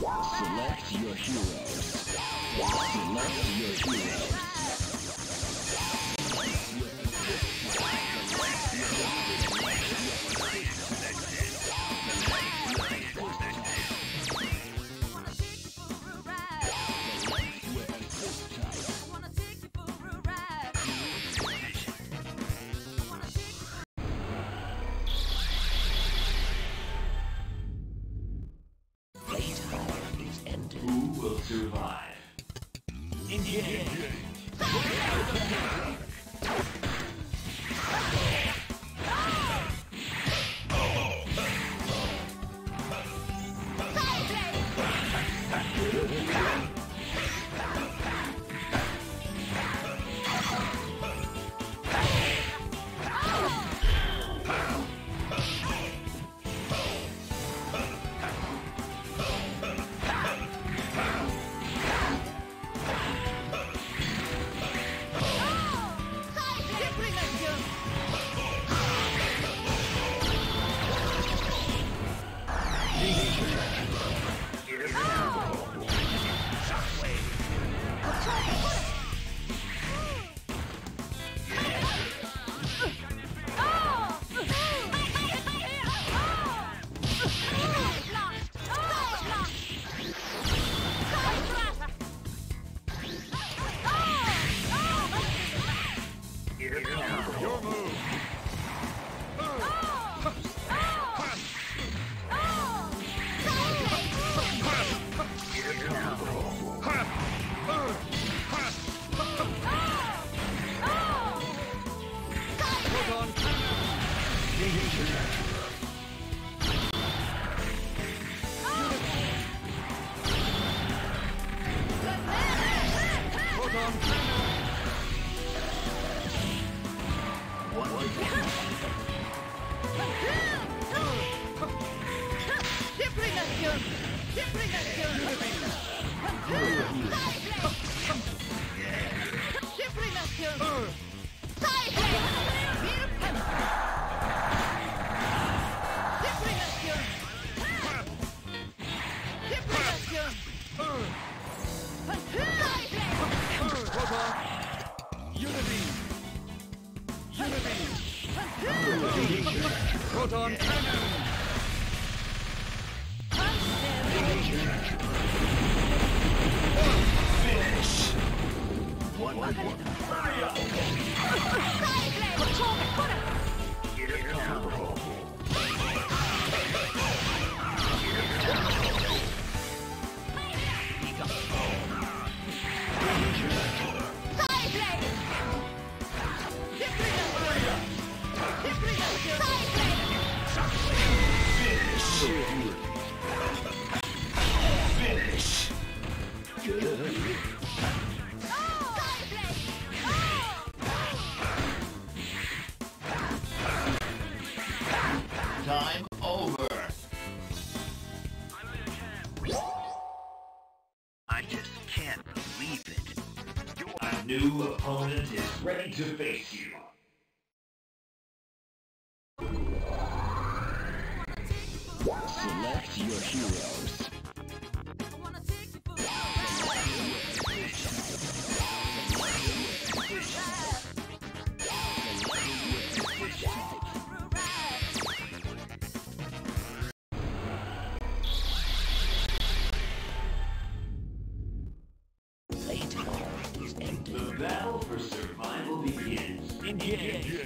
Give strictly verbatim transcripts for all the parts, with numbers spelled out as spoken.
Select your heroes. Select your heroes. Who will survive? Engage! Your move. Proton cannon! Finish! One, one, one. Hurry up! Here comes. Finish! Good. Time over. I just can't believe it. Your new opponent is ready to face you. Select your heroes. The battle for survival begins. Engage!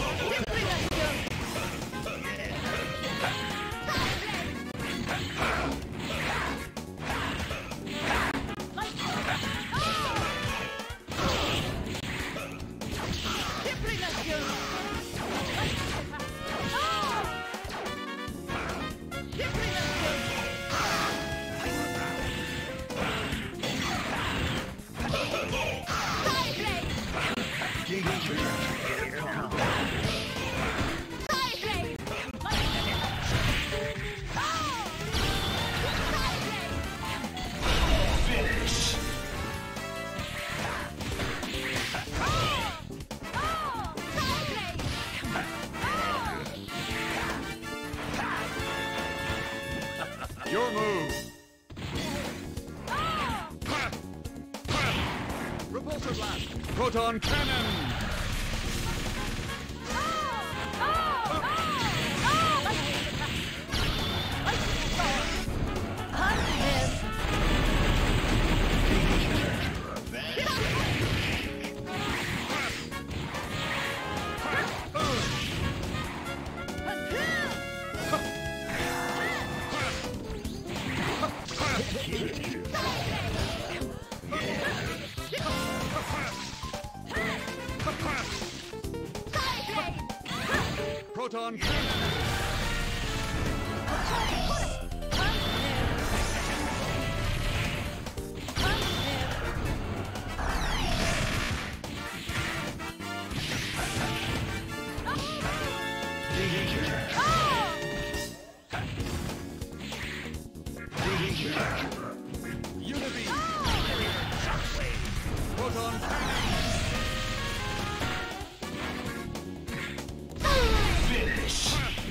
Finish! Your move. Ultra Blast! Proton Cannon! Proton Cannon! Unity! Shockwave! Proton Cannon! Finish.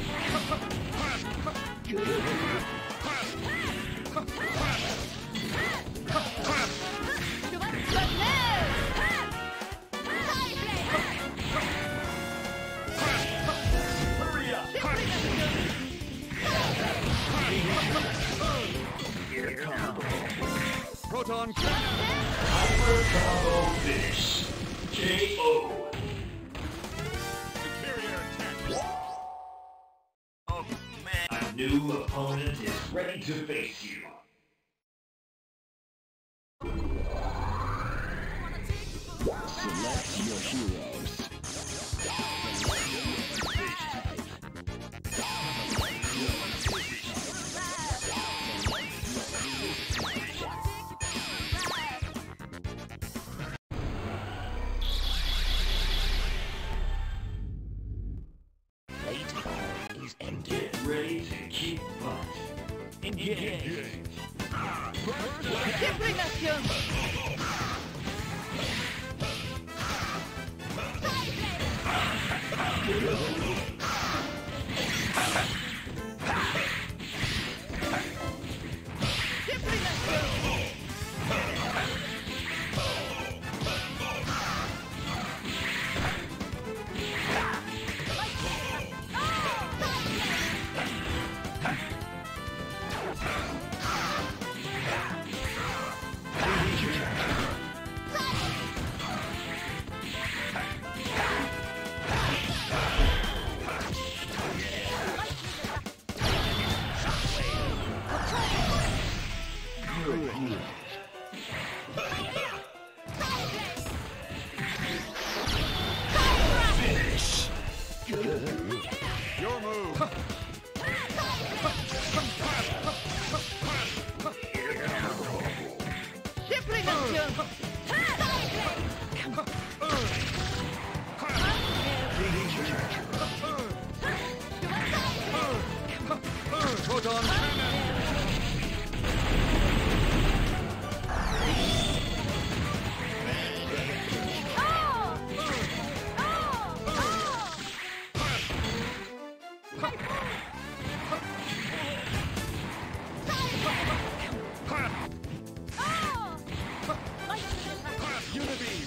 Hurry up! Proton Cannon! Hyper combo finish. K O. Superior attack! Oh, man. A new opponent is ready to face you. Select your heroes. Get ready to keep butt. Engage. Finish. Your move! Proton Cannon! Unity!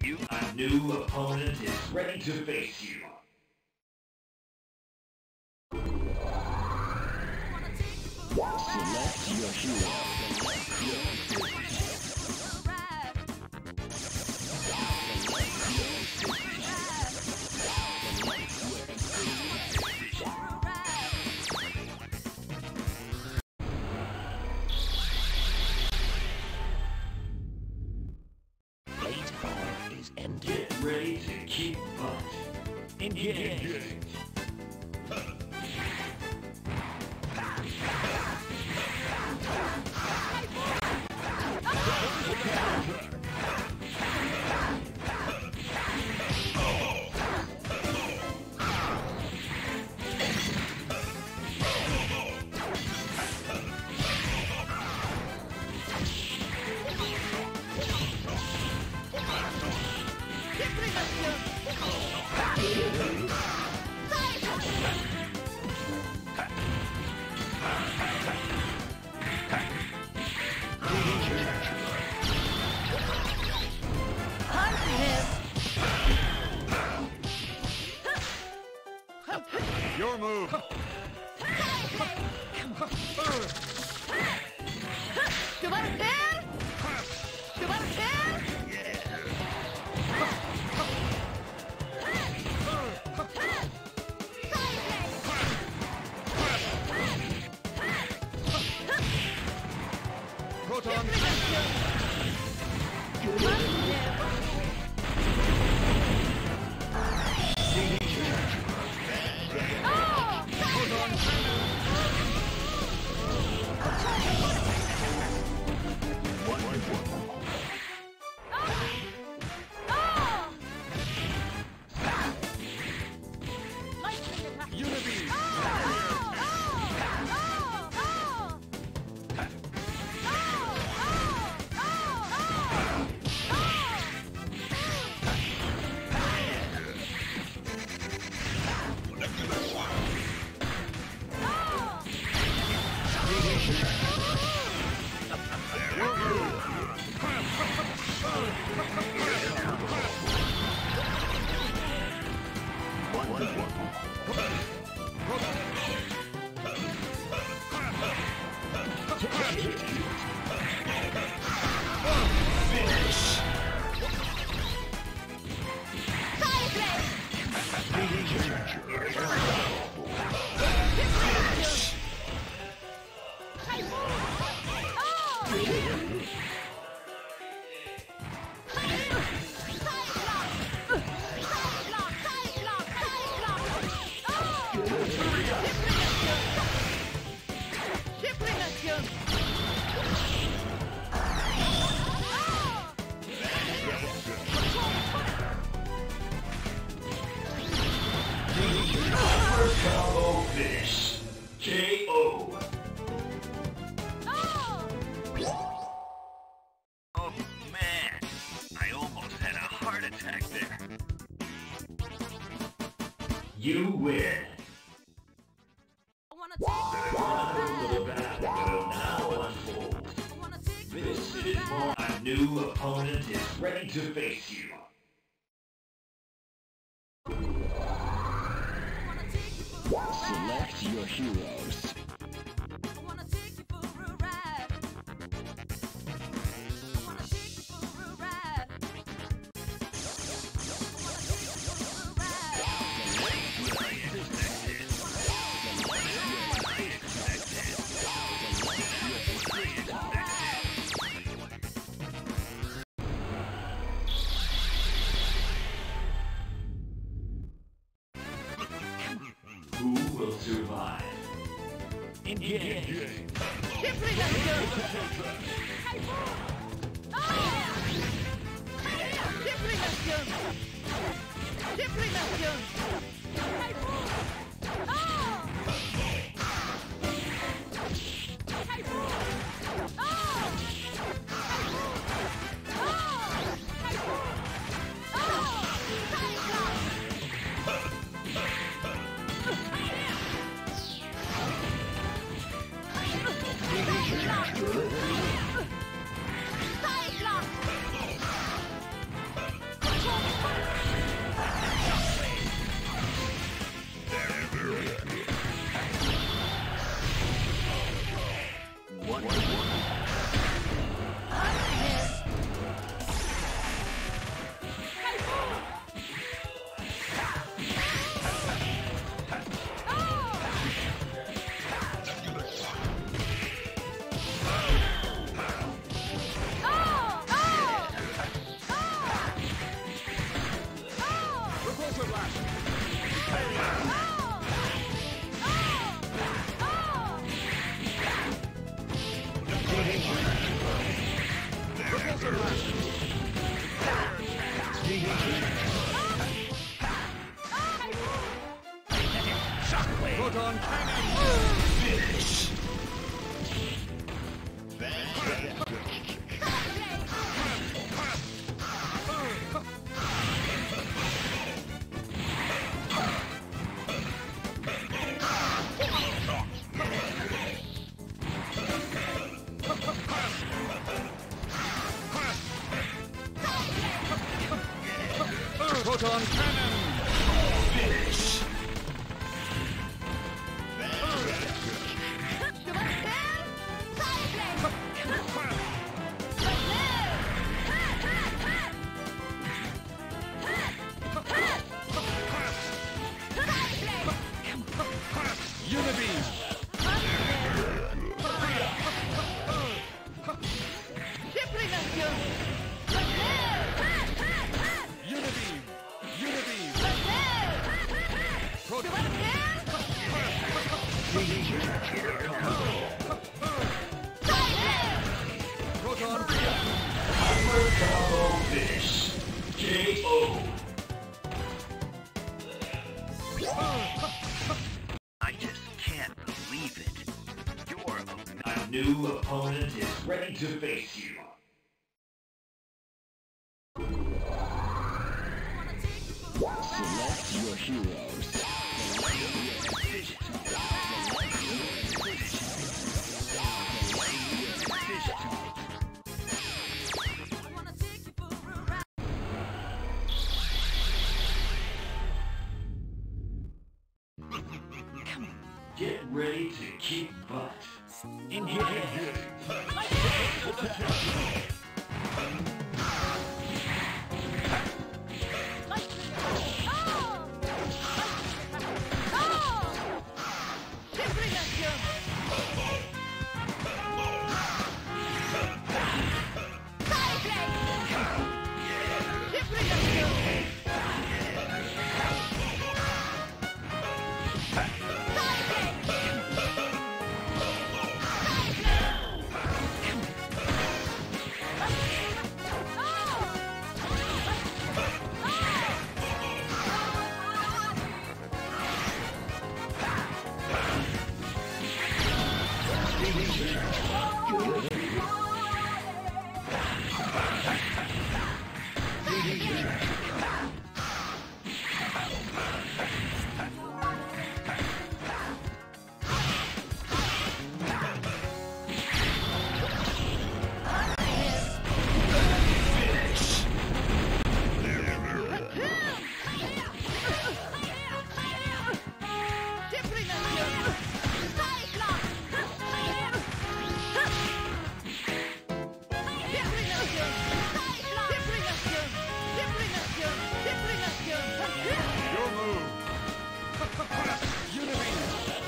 You, a new opponent is ready to face you. Select your hero. Late hour is ended. Get ready to keep butt. Engage. Your move. You want a pen? You want a pen? Proton. Unibeam. Finish. First combo finish. K O. Oh man, I almost had a heart attack there. You win. Wanna take One battle will now unfold. This is more. A new opponent is ready to face you. Select your heroes. Who will survive? Engage. Proton cannon. Finish. Proton cannon. Finish. Unibeam. Unibeam. Unibeam. Proton. Proton. Hyper combo finish. K O. I just can't believe it. You're a A new opponent is ready to face you. Select your heroes. Get ready to kick butt. Your move. Unibeam.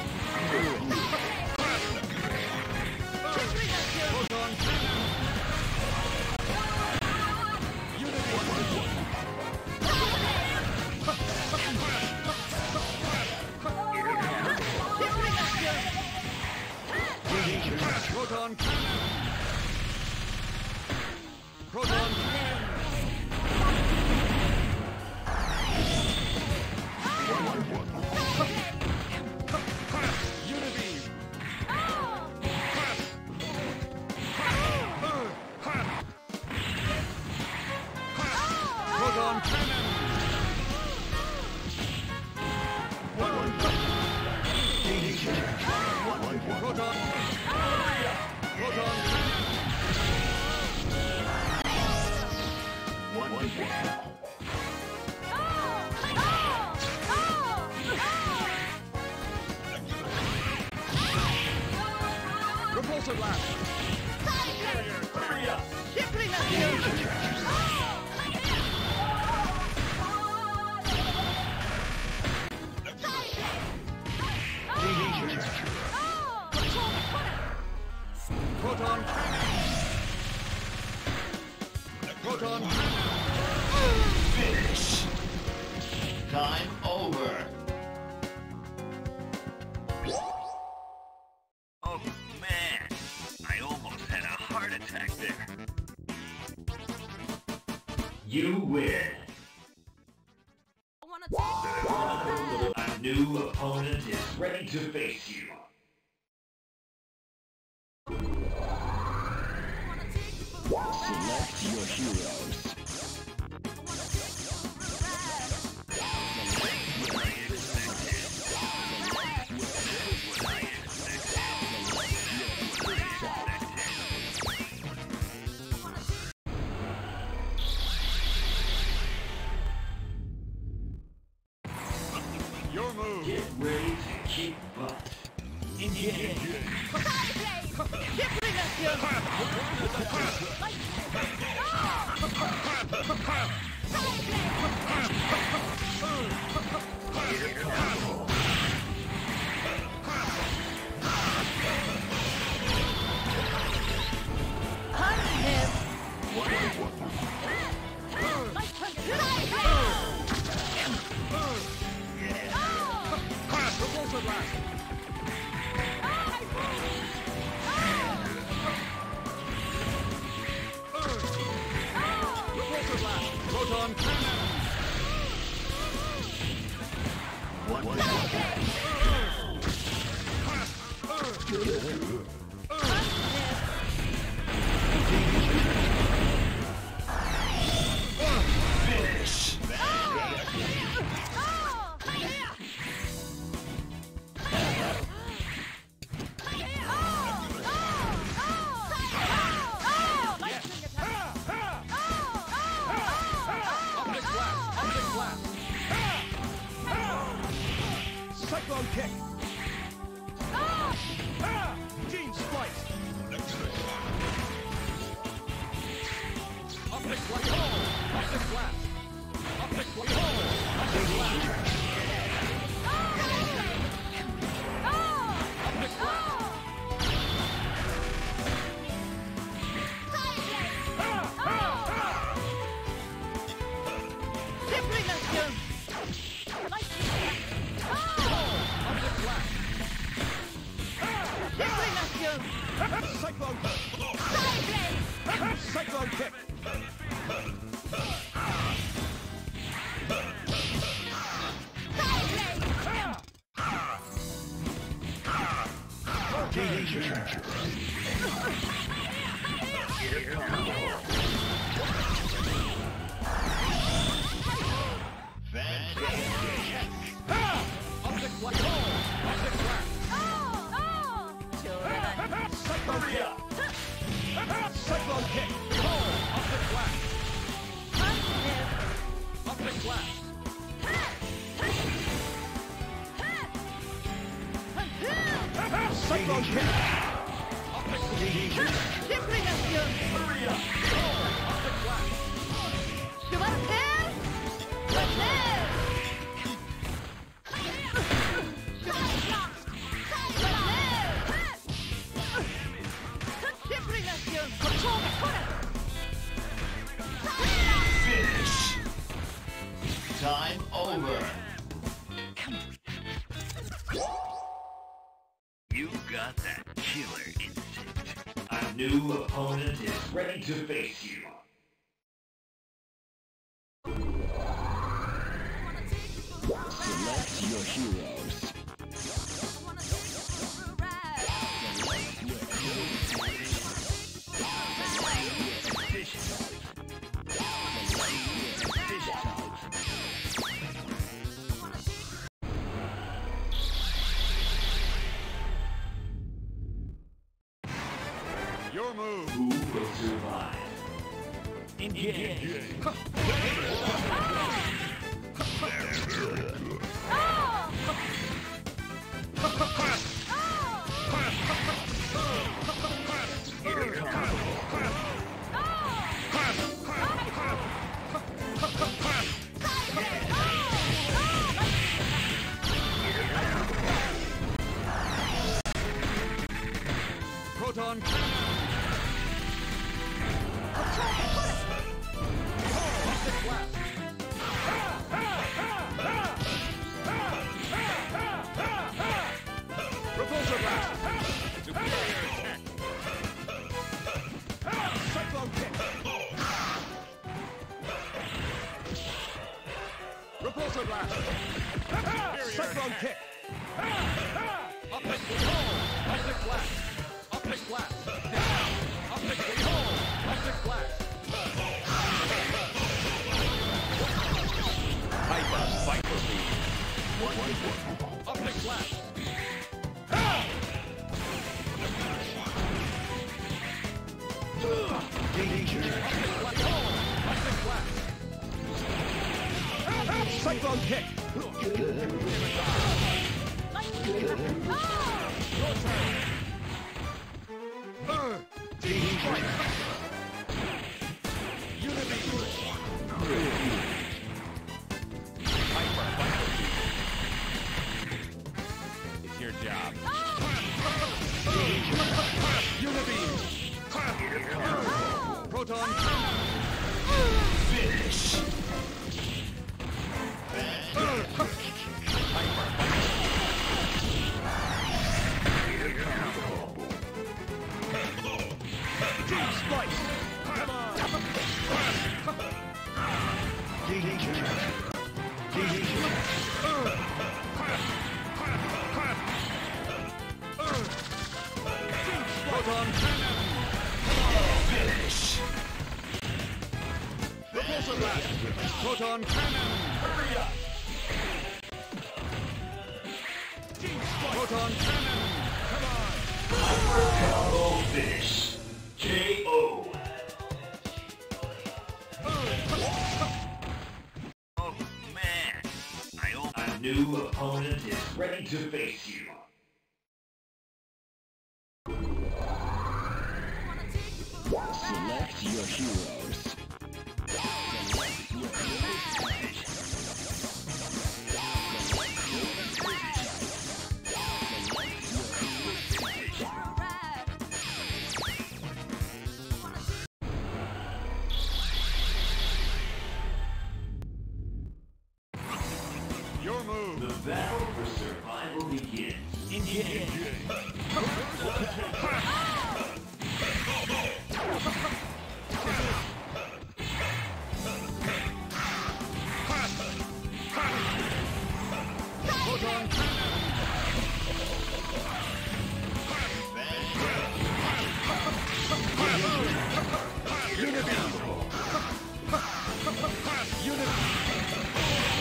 Proton cannon. Proton cannon. Proton cannon. Unibeam. Proton cannon. Proton. Proton Repulsor blast. Hurry up. Proton cannon. Proton cannon. Finish. Time over. Oh man, I almost had a heart attack there. You win. new opponent is ready to face you. Select your heroes. Your move. Get ready to kick butt. Engage. Repulsor blast. Repulsor blast. Proton cannon. Finish. Optic blast. Optic blast. Cyclone kick. Gene splice. Optic blast. Optic blast. Optic blast. Optic blast. Optic blast. Optic blast. Cyclone kick. Cyclone kick. Optic blast. Optic blast. Cyclone kick. Cyclone kick. Optic blast. Optic blast. Cyclone kick. Optic blast. Hurry up. Optic blast. Finish. Time over. You got that killer instinct. A new opponent is ready to face you. Select your heroes. Your move. Who will survive? Engage. Proton cannon. Optic blast. Repulsor blast. Cyclone kick. Optic hold. Optic blast. Optic blast. Optic hold. Optic blast. Hyper Viper Beam. Optic blast. Cyclone kick! It's your job. Unibeam! Proton Finish. Deep Splice! Proton Cannon! Finish. Repulsor blast! Proton Cannon! Hurry up. Proton Cannon! Come on! Hyper combo finish. K O. Oh man, I almost A new opponent is ready to face you. Select your heroes. Your move! The battle for survival begins. Proton Cannon! Unibeam! Unibeam!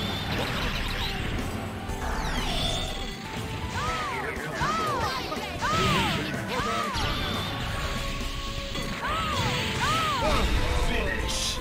Finish.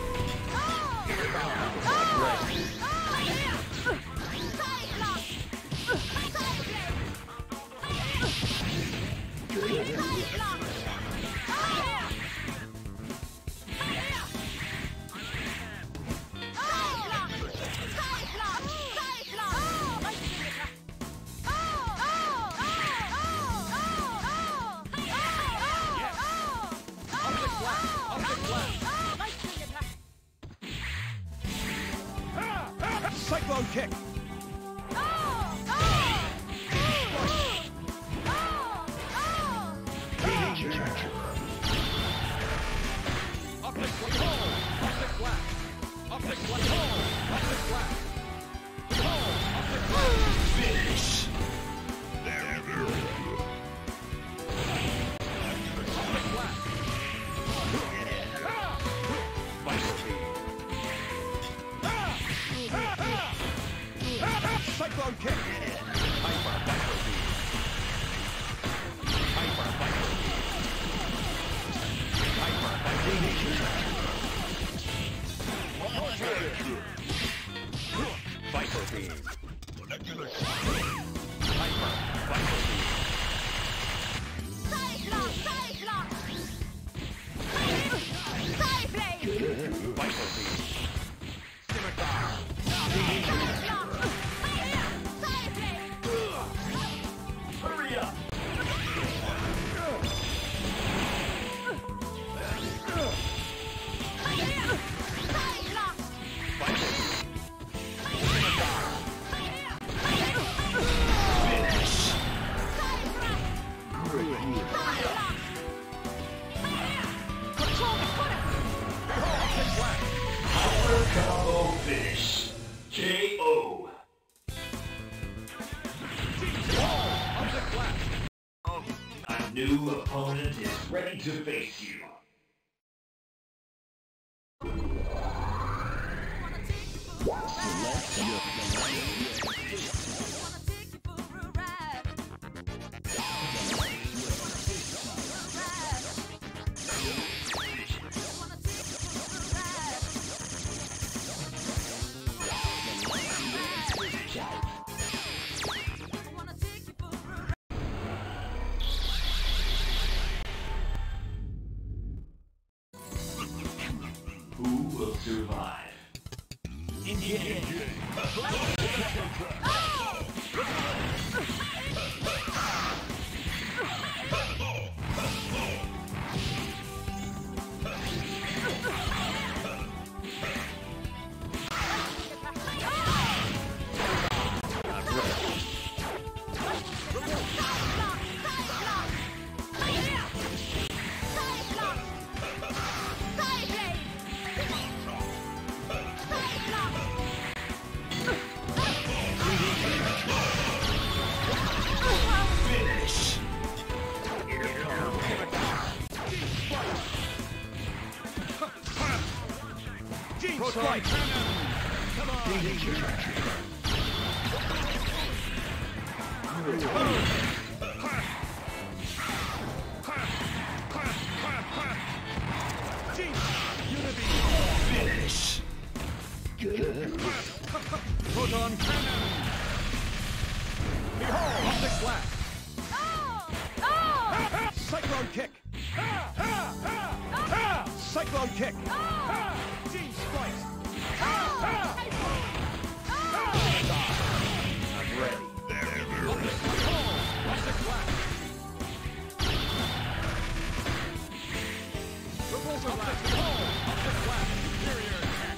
Cyclone kick! Optic control! Optic blast! Optic control! Optic blast! Control! Optic blast! Finish. Optic blast! Viper Beam. Cyclone kick! Hyper Viper Beam. Hyper Viper Beam. Hyper Viper Beam. Viper Beam. Hyper Viper Beam. Viper Beam. Scimitar. Hurry up. Viper Beam. Scimitar. new opponent is ready to face you. Select your Who will survive? Strike! Come on! Finish! Proton Cannon! Behold! Optic Blast! Cyclone Kick! Cyclone Kick! Gene Splice! I'm ready. Optic Blast! Repulsor Blast! Optic Blast! Superior attack!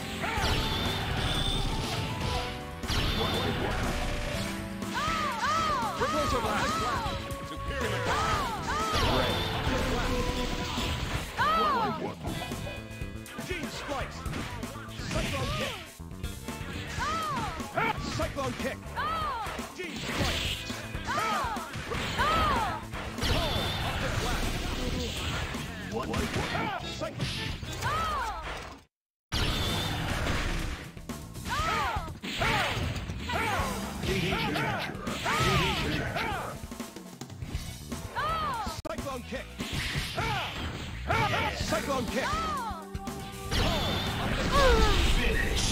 Repulsor Blast! Superior attack! Optic Blast! Gene Splice! Cyclone Kick! Cyclone Kick! Gene Splice! Optic Blast! Cyclone... Cyclone Kick! Cyclone Kick! Finish!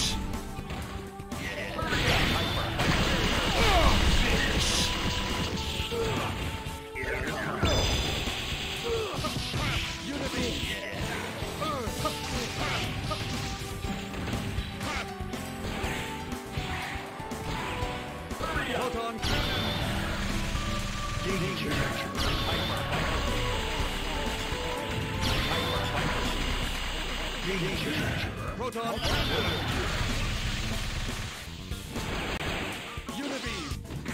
Unity! Proton Cannon! Proton Cannon! Unibeam!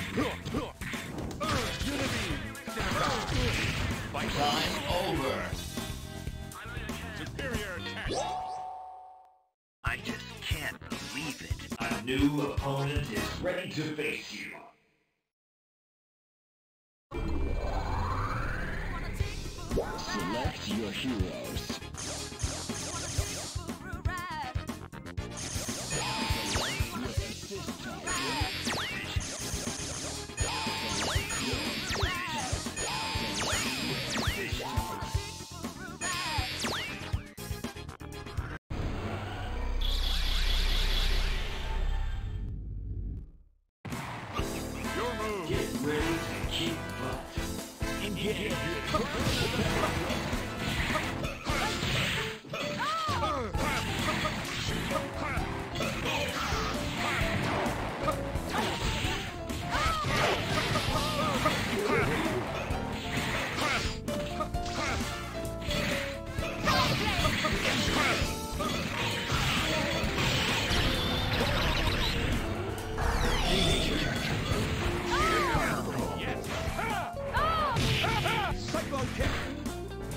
Unibeam! Time over! Superior attack! I just can't believe it. A new opponent is ready to face you. select your heroes. Get ready to kick butt. Engage. Cyclone Kick!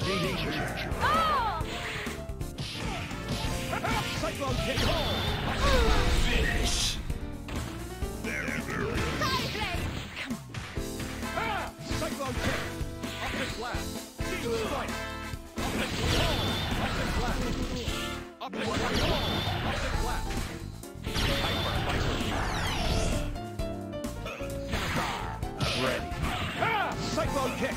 Oh! Cyclone kick. Finish. Side blade! Ah! Cyclone kick. Optic blast. Team strike. Optic blast. Optic blast. Optic blast. Optic blast. Hyper, Viper Beam. Scimitar. Ready. Ah! Cyclone kick.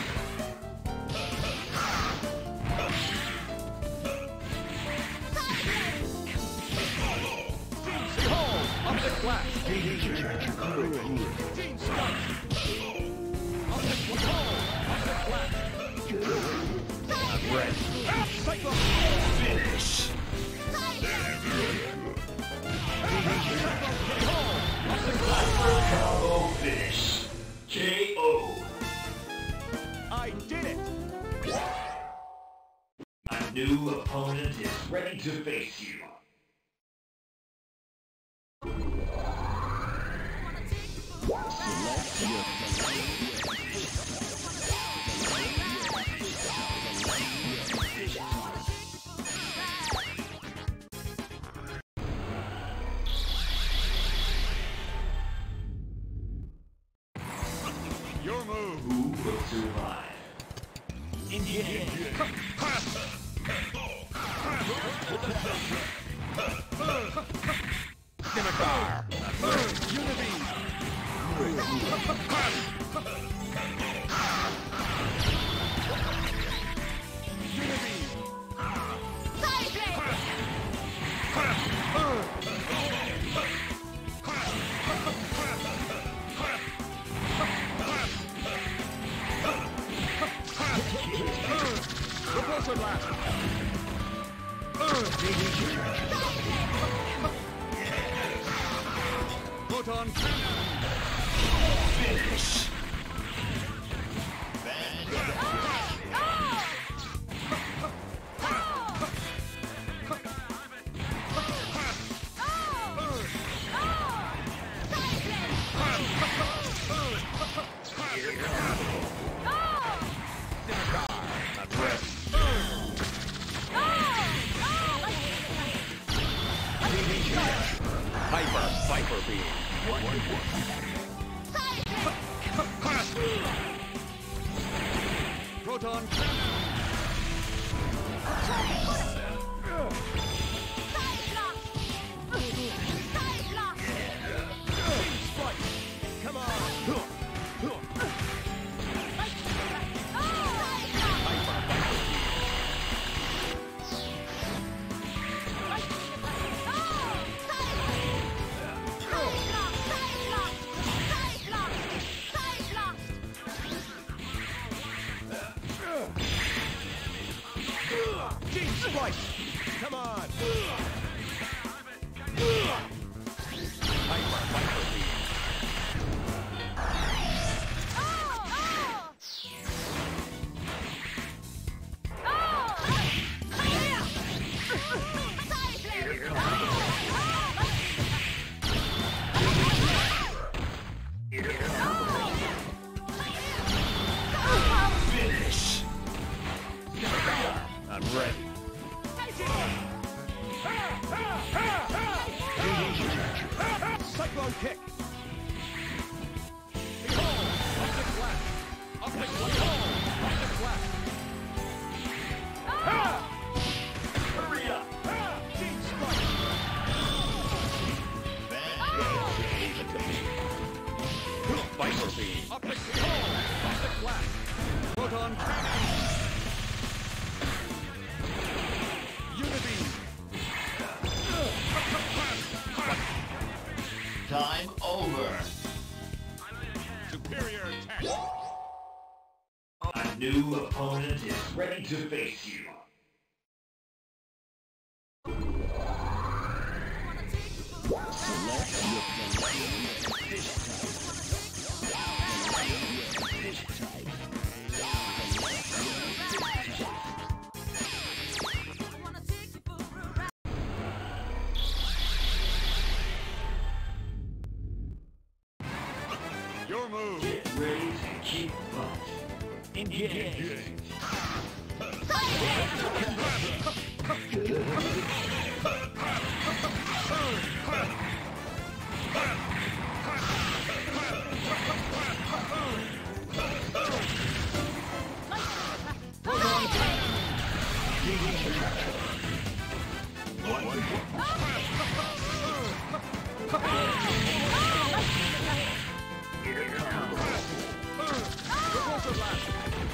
Optic blast. Team strike. Optic blast. Optic blast. Ready. Ah! Cyclone. Finish. Combo finish. K O. I did it. A new opponent is ready to face you. Select your Your move. Who will survive? Scimitar. Unibeam. Unibeam. Side blade! Repulsor blast. Photon cannon. Finish. I'm ready. Hyper, Viper Beam. Proton cannon. Strike. Come on. Team strike. Come on. Hyper, Viper Beam. Finish. I'm ready. Cyclone kick. Behold, optic blast. Optic blast. Optic blast. Ha! Hurry up. Ha! Team strike. Viper Beam. Optic behold, optic blast. Proton cannon. Unibeam. Time over. Superior attack. A new opponent is ready to face you. select your fish type. Fish type. Your move. Get ready to kick butt. Engage. Repulsor blast.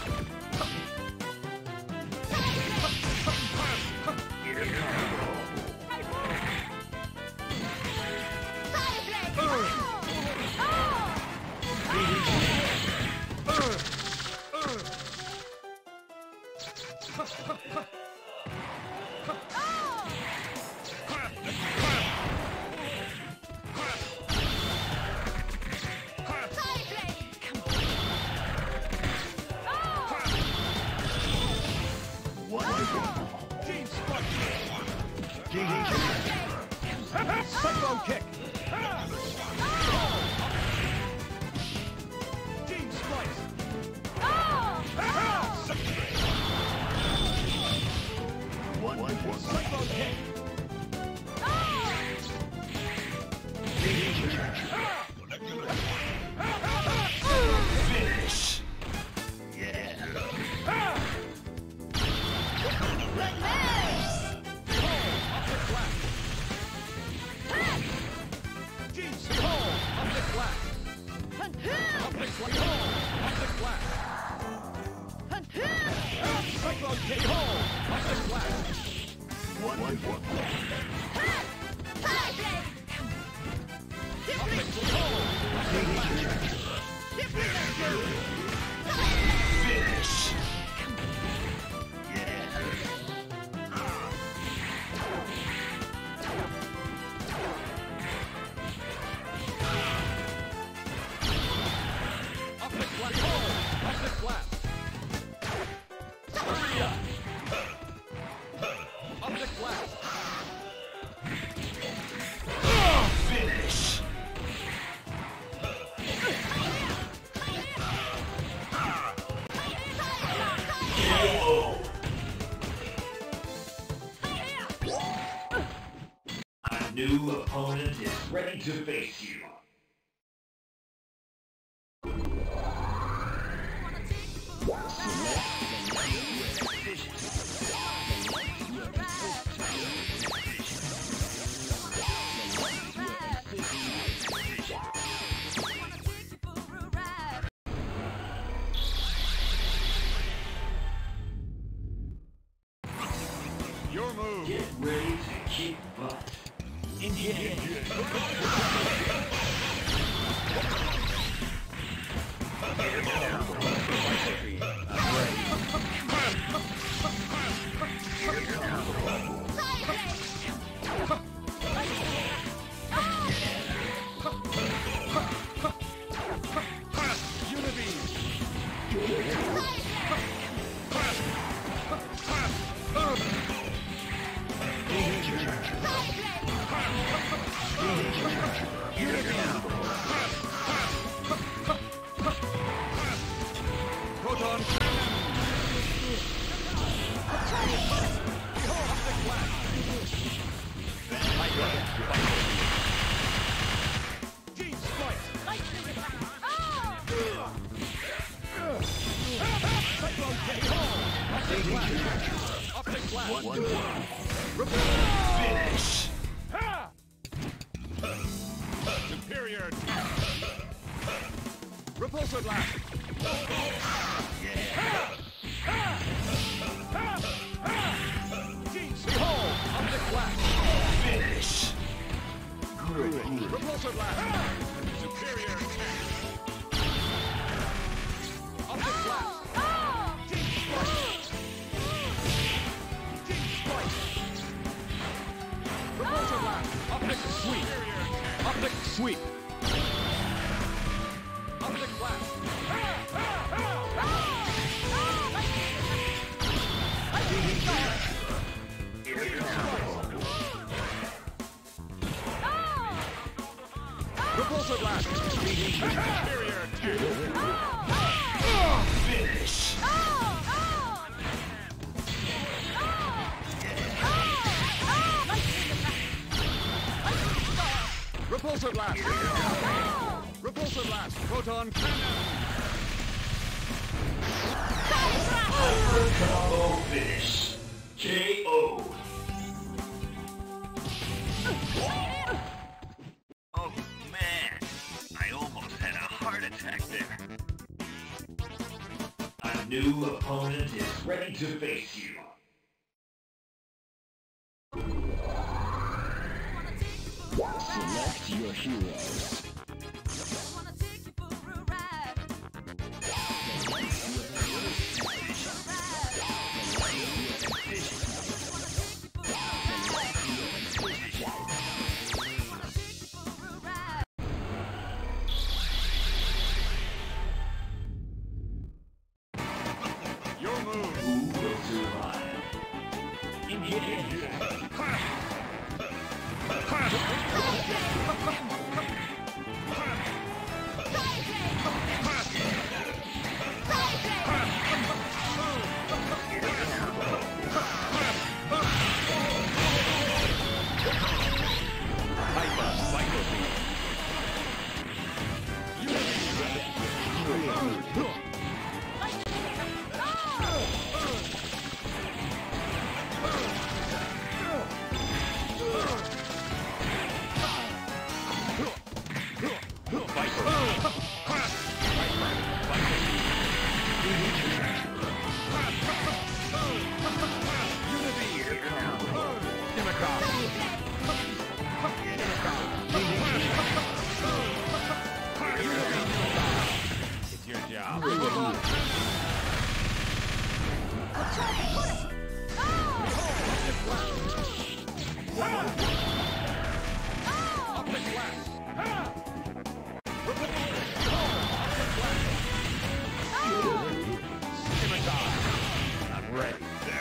Cyclone kick. Gene splice. Cyclone kick. Finish. Cyclone kick. Optic blast. One, one, one. Finish. Optic blast. Optic blast. Optic blast. Finish. K O. A new opponent is ready to face you. Your move. Get ready to kick butt. Proton. Gene splice. Cyclone kick. Optic blast. Optic blast. Finish. Ha! Superior. Repulsor blast. Gene behold. Optic blast. Finish. Repulsor blast. Superior attack. Optic blast. Gene splice. Gene splice. Repulsor blast. Optic sweep. Optic sweep. Optic blast. Repulsor blast. Superior attack. Finish. Repulsor blast. Repulsor blast. Proton cannon. Combo finish. new opponent is ready to face you. Select your heroes. Your move. Who will survive? Hyper Psycho Beam. It's your job. Up the glass. Scimitar. I'm ready.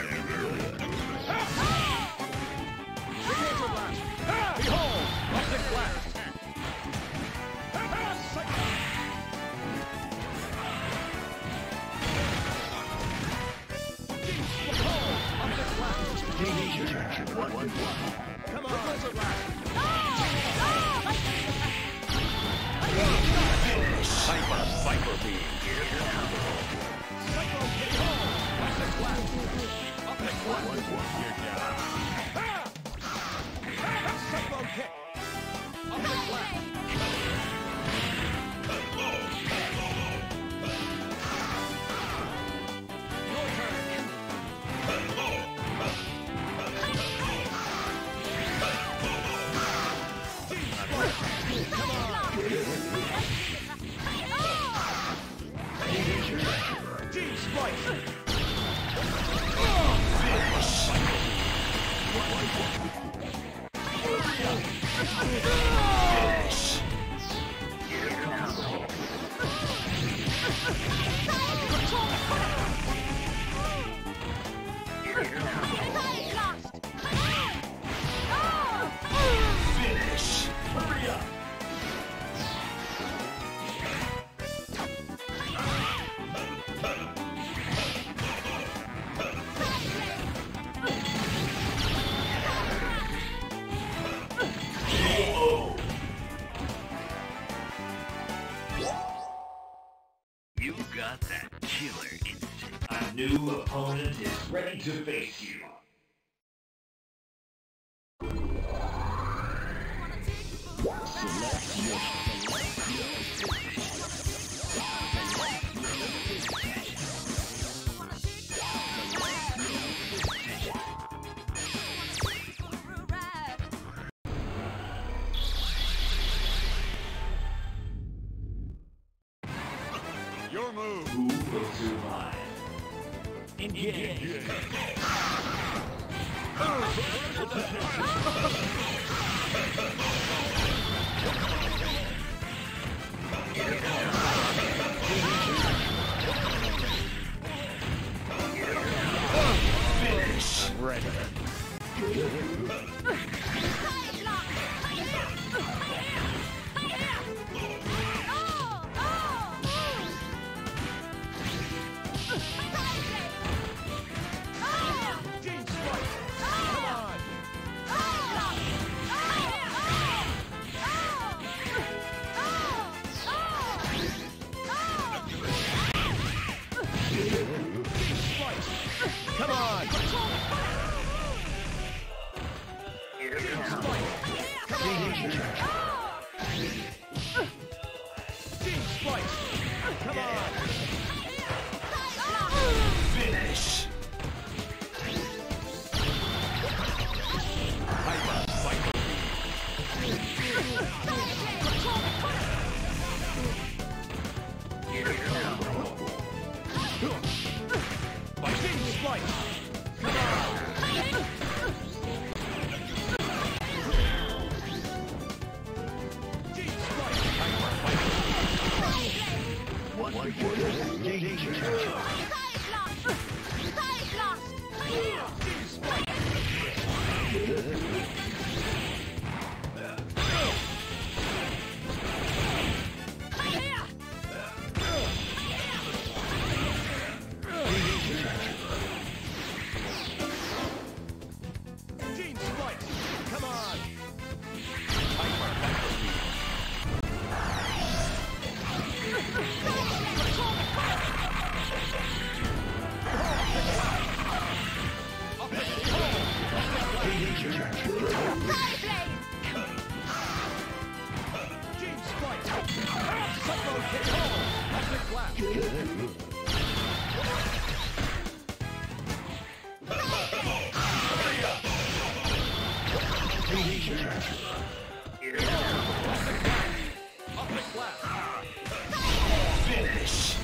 Signature blast. Behold, optic blast. Come on. Hyper Psycho Beam. Your job. Psycho kick. Optic blast. Your turn. Deep splice. Finish. Hurry up. K O. You got that killer instinct. A new opponent is ready to face you. Select your Your move. Who will survive? Engage. Finish. Ready. Deep splice. Come on. Come on! Deep splice! Come on! Gene Strike! Psycho K O! Epic Blast! Epic Blast! Finish.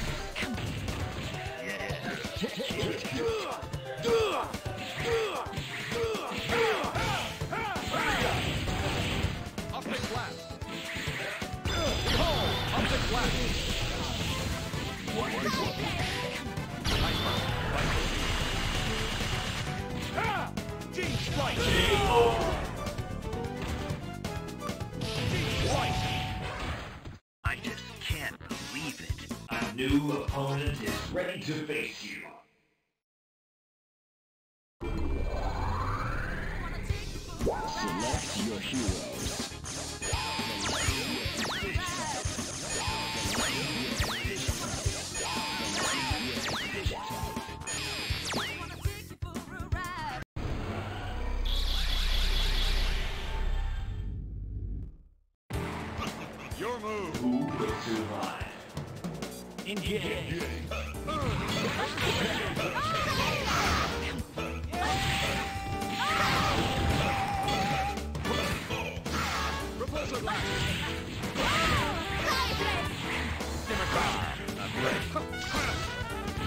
Epic Blast! Behold! Epic Blast! Ah! Gene Strike! Gene Strike! I just can't believe it. A new opponent is ready to face you. Select your heroes. Your move! Who will survive? Engage! Repulsor Blast! Scimitar! I'm ready.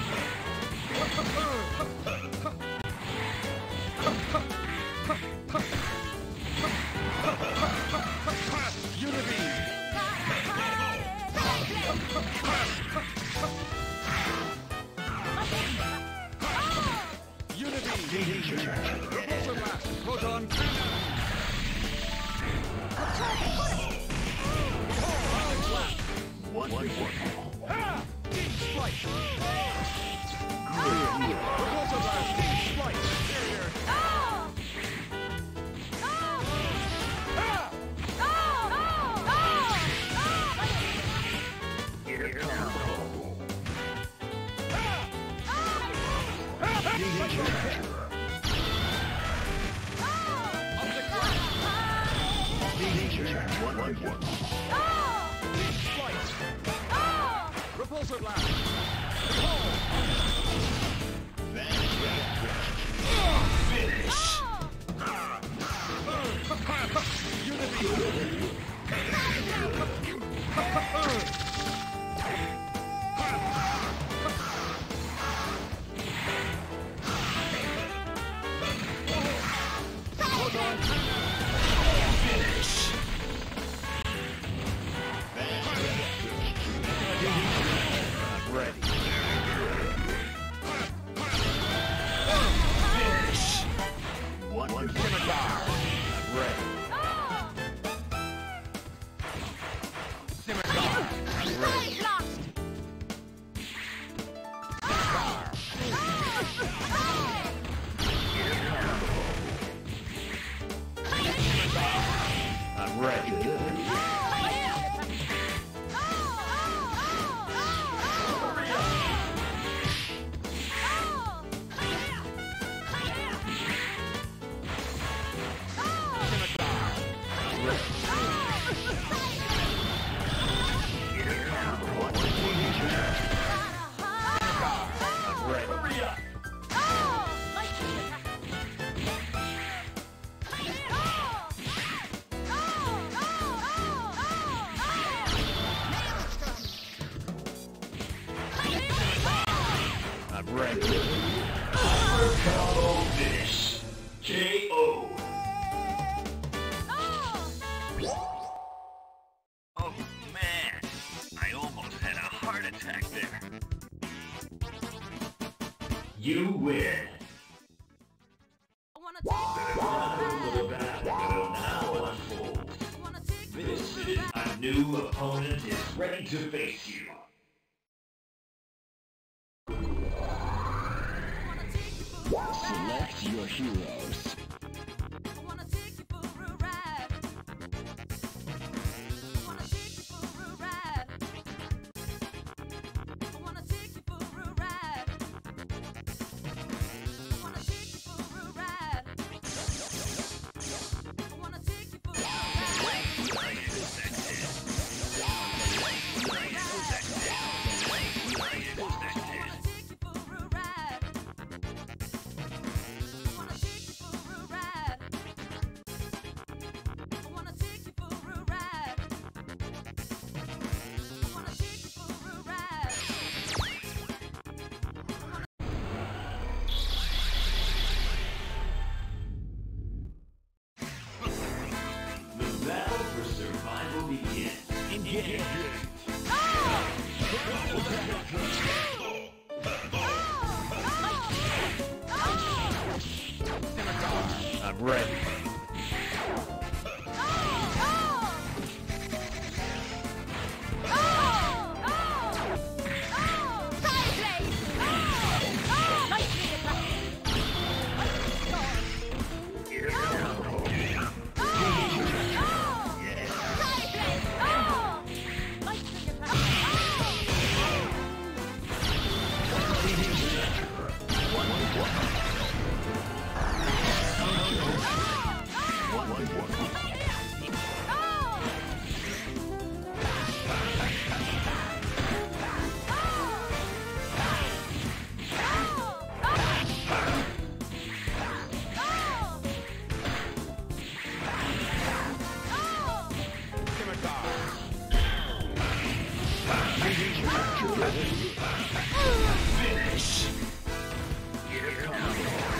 Unibeam! Unibeam! Repulsor Blast! Proton Cannon! Epic Blast! One, one, one. Ah! Gene Strike! Repulsor Blast! Gene Strike! Barrier! Ah! Epic Blast! One, one, one. Gene Strike! Repulsor Blast! Finish. Unibeam! Proton Finish. I'm ready. Finish. One, one, Scimitar. I'm ready. Scimitar. I'm ready. I'm ready. I'm ready. Hurry up! I'm ready. Combo finish. K O. Oh man, I almost had a heart attack there. You win. Wanna Another battle will now unfold. This is a new opponent is ready to face you. Select your heroes. ready. Finish. Here comes.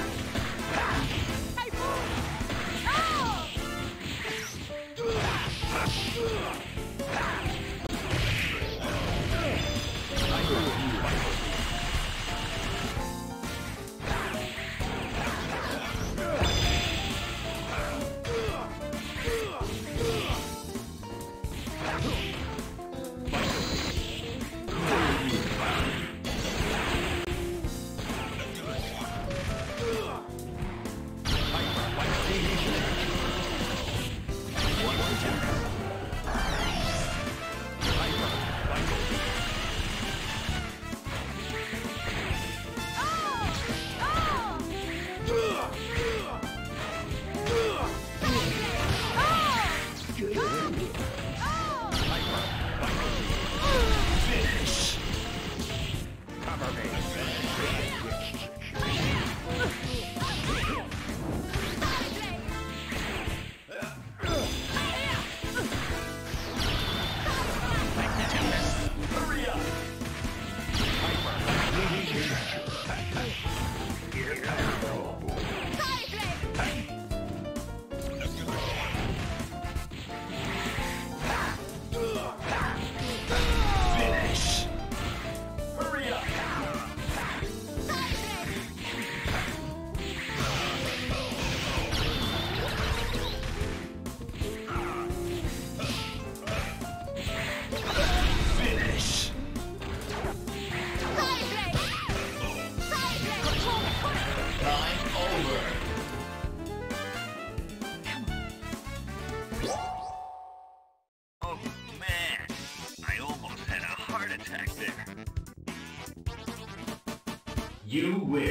You win.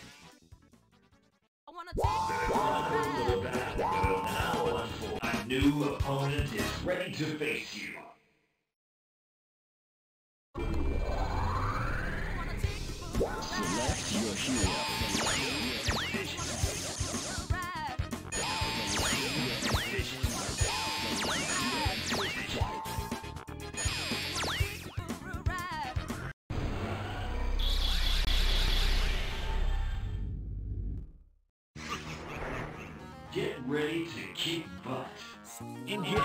I wanna The battle will now unfold. A new opponent is ready to face you. Select your hero. Get ready to kick butt. In here.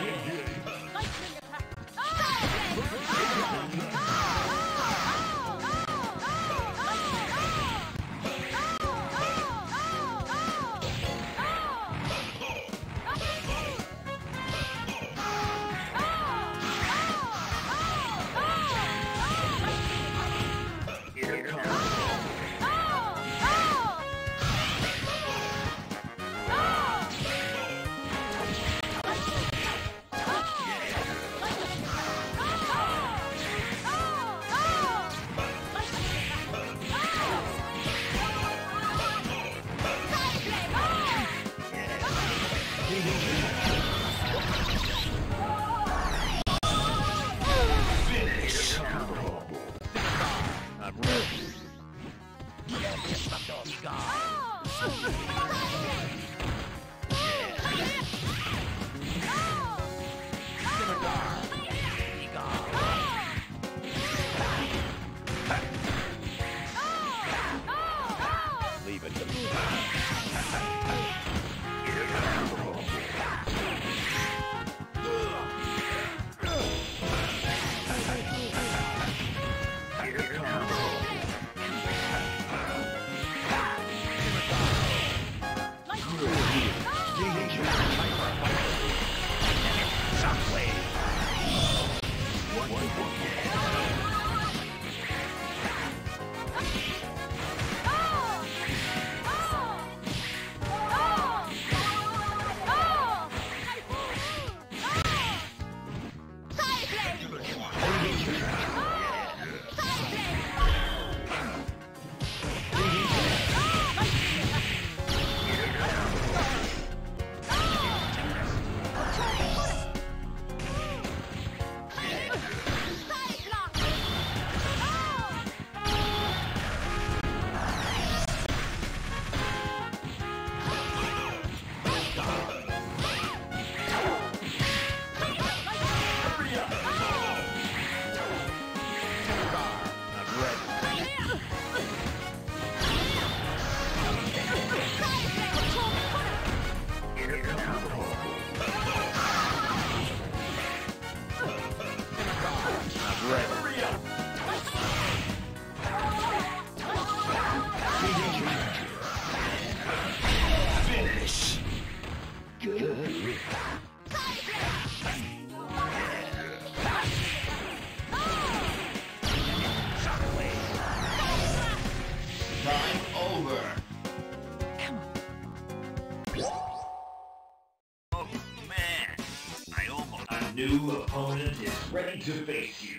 new opponent is ready to face you.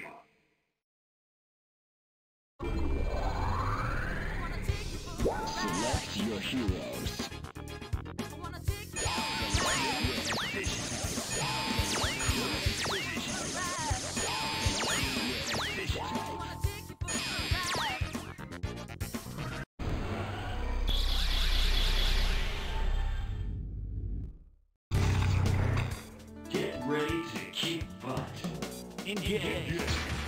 Select your heroes. Get ready to kick butt. Engage.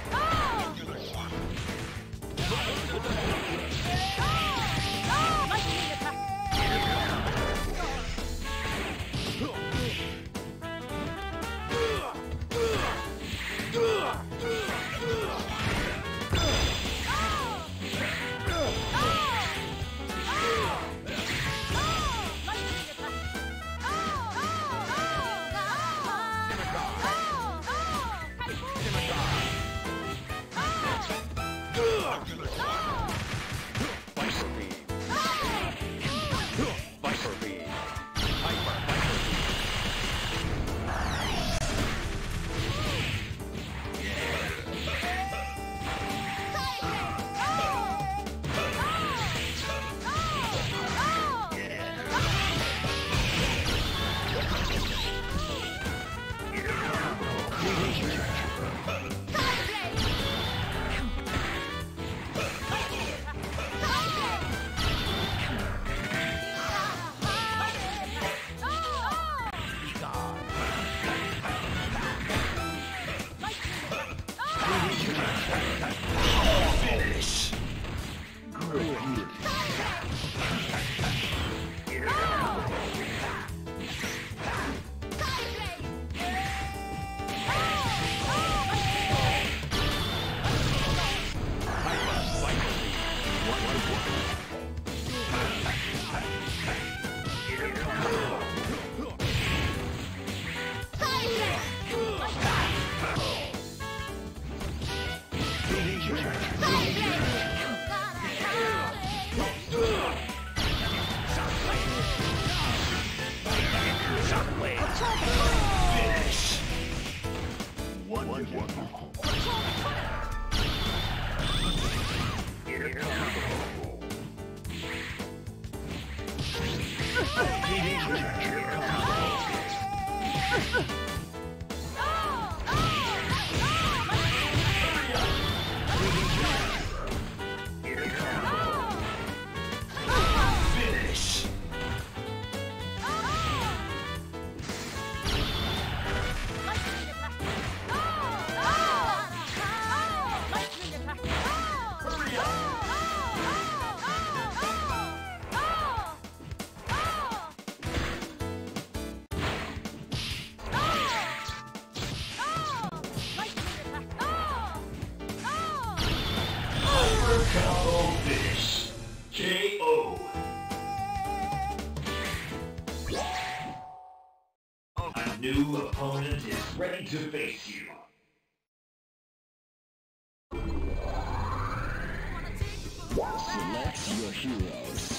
Combo finish. K O. A new opponent is ready to face you. Select your heroes.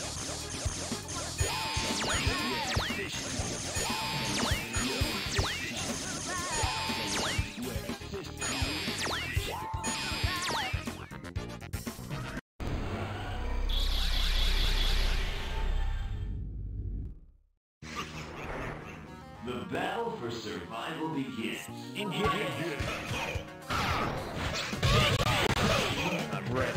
The battle for survival begins. Engage. I'm ready.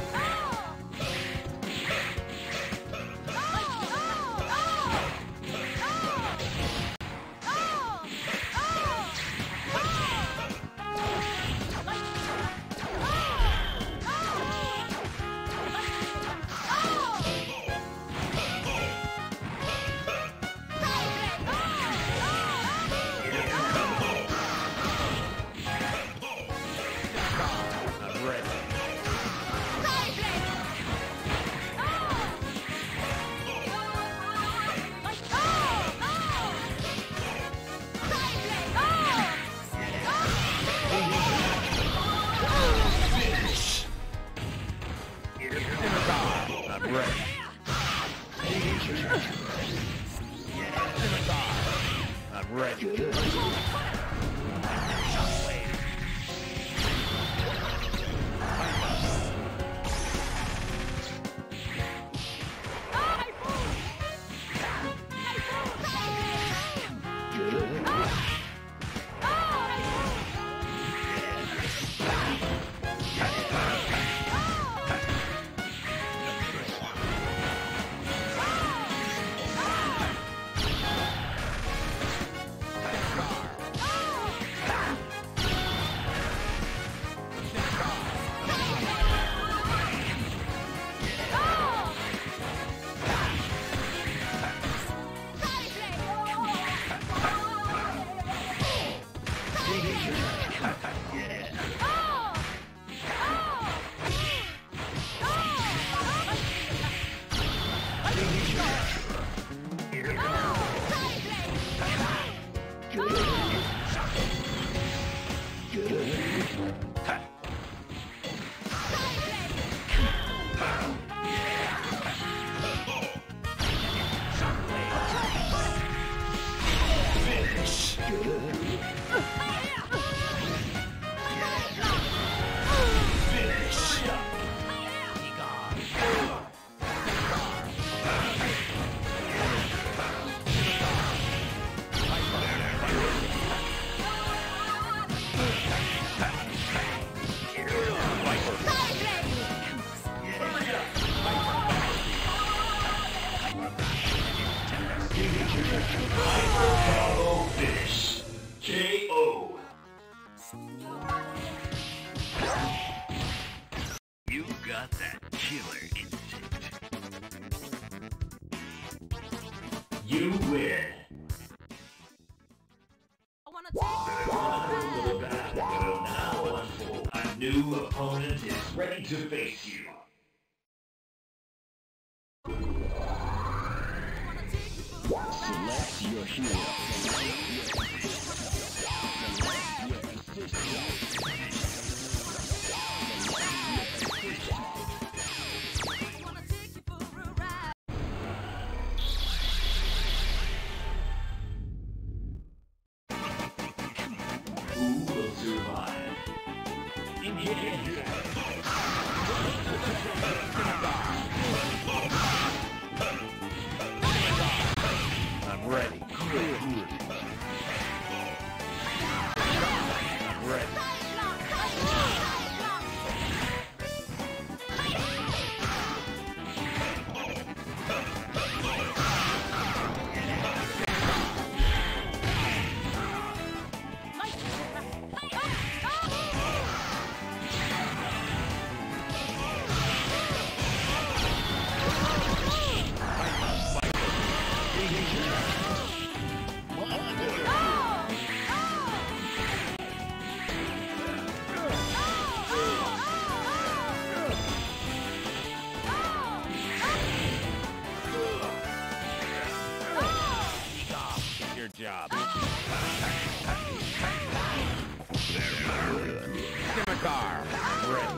I'm ready. Combo finish. K O. You got that killer instinct. You win. I wanna take The battle will now unfold. A new opponent is ready to face you. Select your hero. Who will survive? Engage. I'm ready. I'm ready. Your job. Scimitar. I'm ready.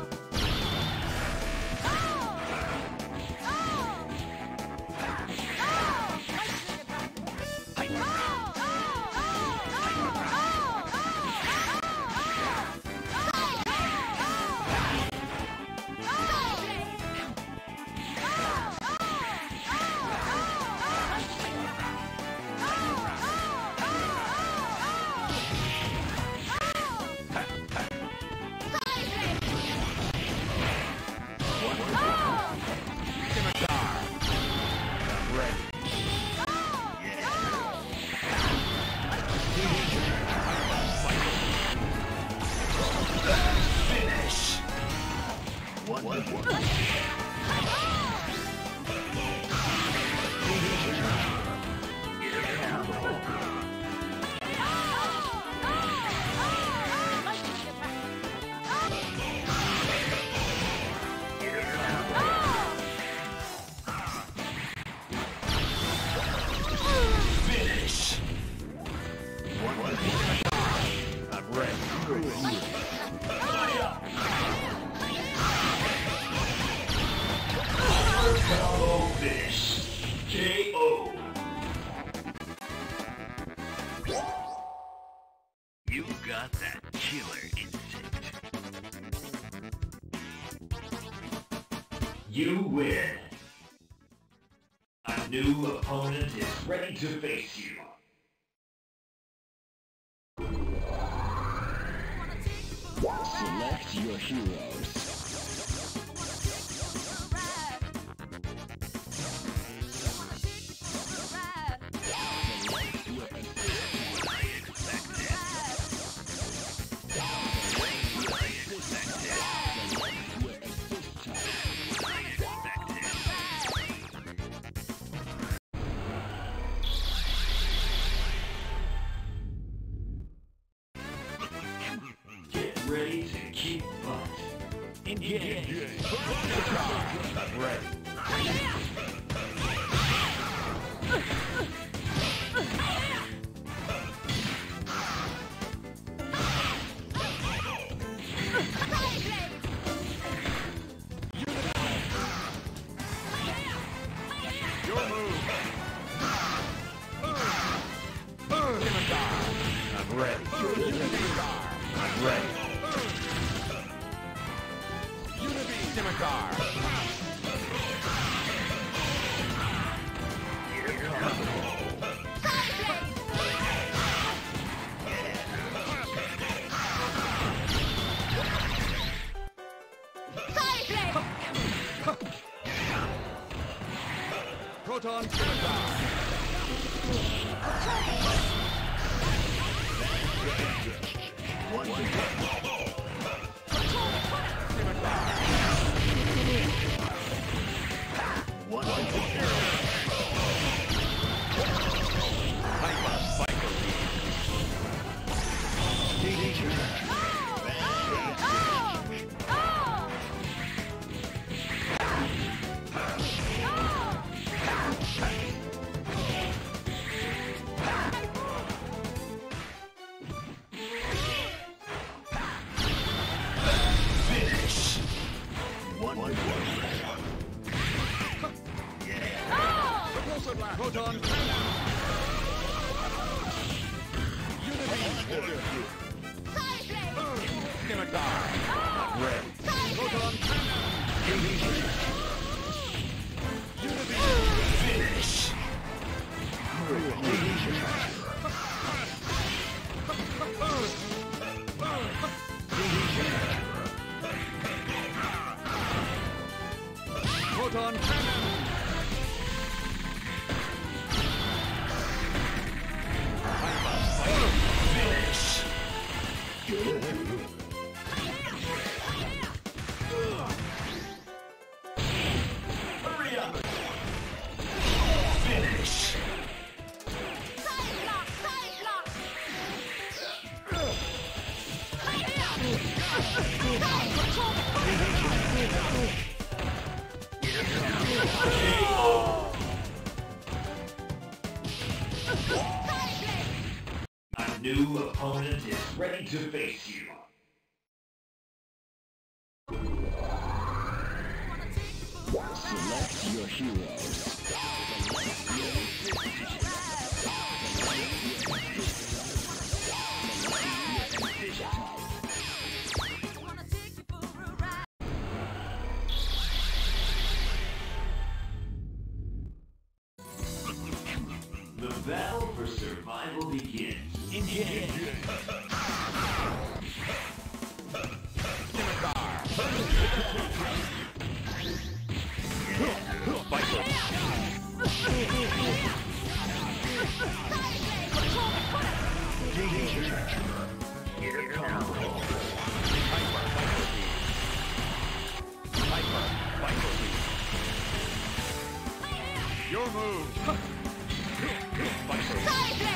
Combo finish. K O. You got that killer instinct. You win. A new opponent is ready to face you. Select your heroes. Get ready to keep butt. Engage. I'm ready. Your move. Scimitar. ready. Scimitar. I'm ready. Unity Scimitar. Here comes. Proton Scimitar. One, two, one, Hyper Psycho Finish. One, one, Propulsor Blast. Proton Cannon. Unity. Scimitar. Ready. Proton Cannon. Unity. Finish. Proton Cannon. Finish. Hurry up. Finish. A new opponent is ready to face you. Select your heroes. The battle for survival begins. Engage. Scimitar. Viper. Here comes. Hyper. Hyper. Viper. Your move. Viper.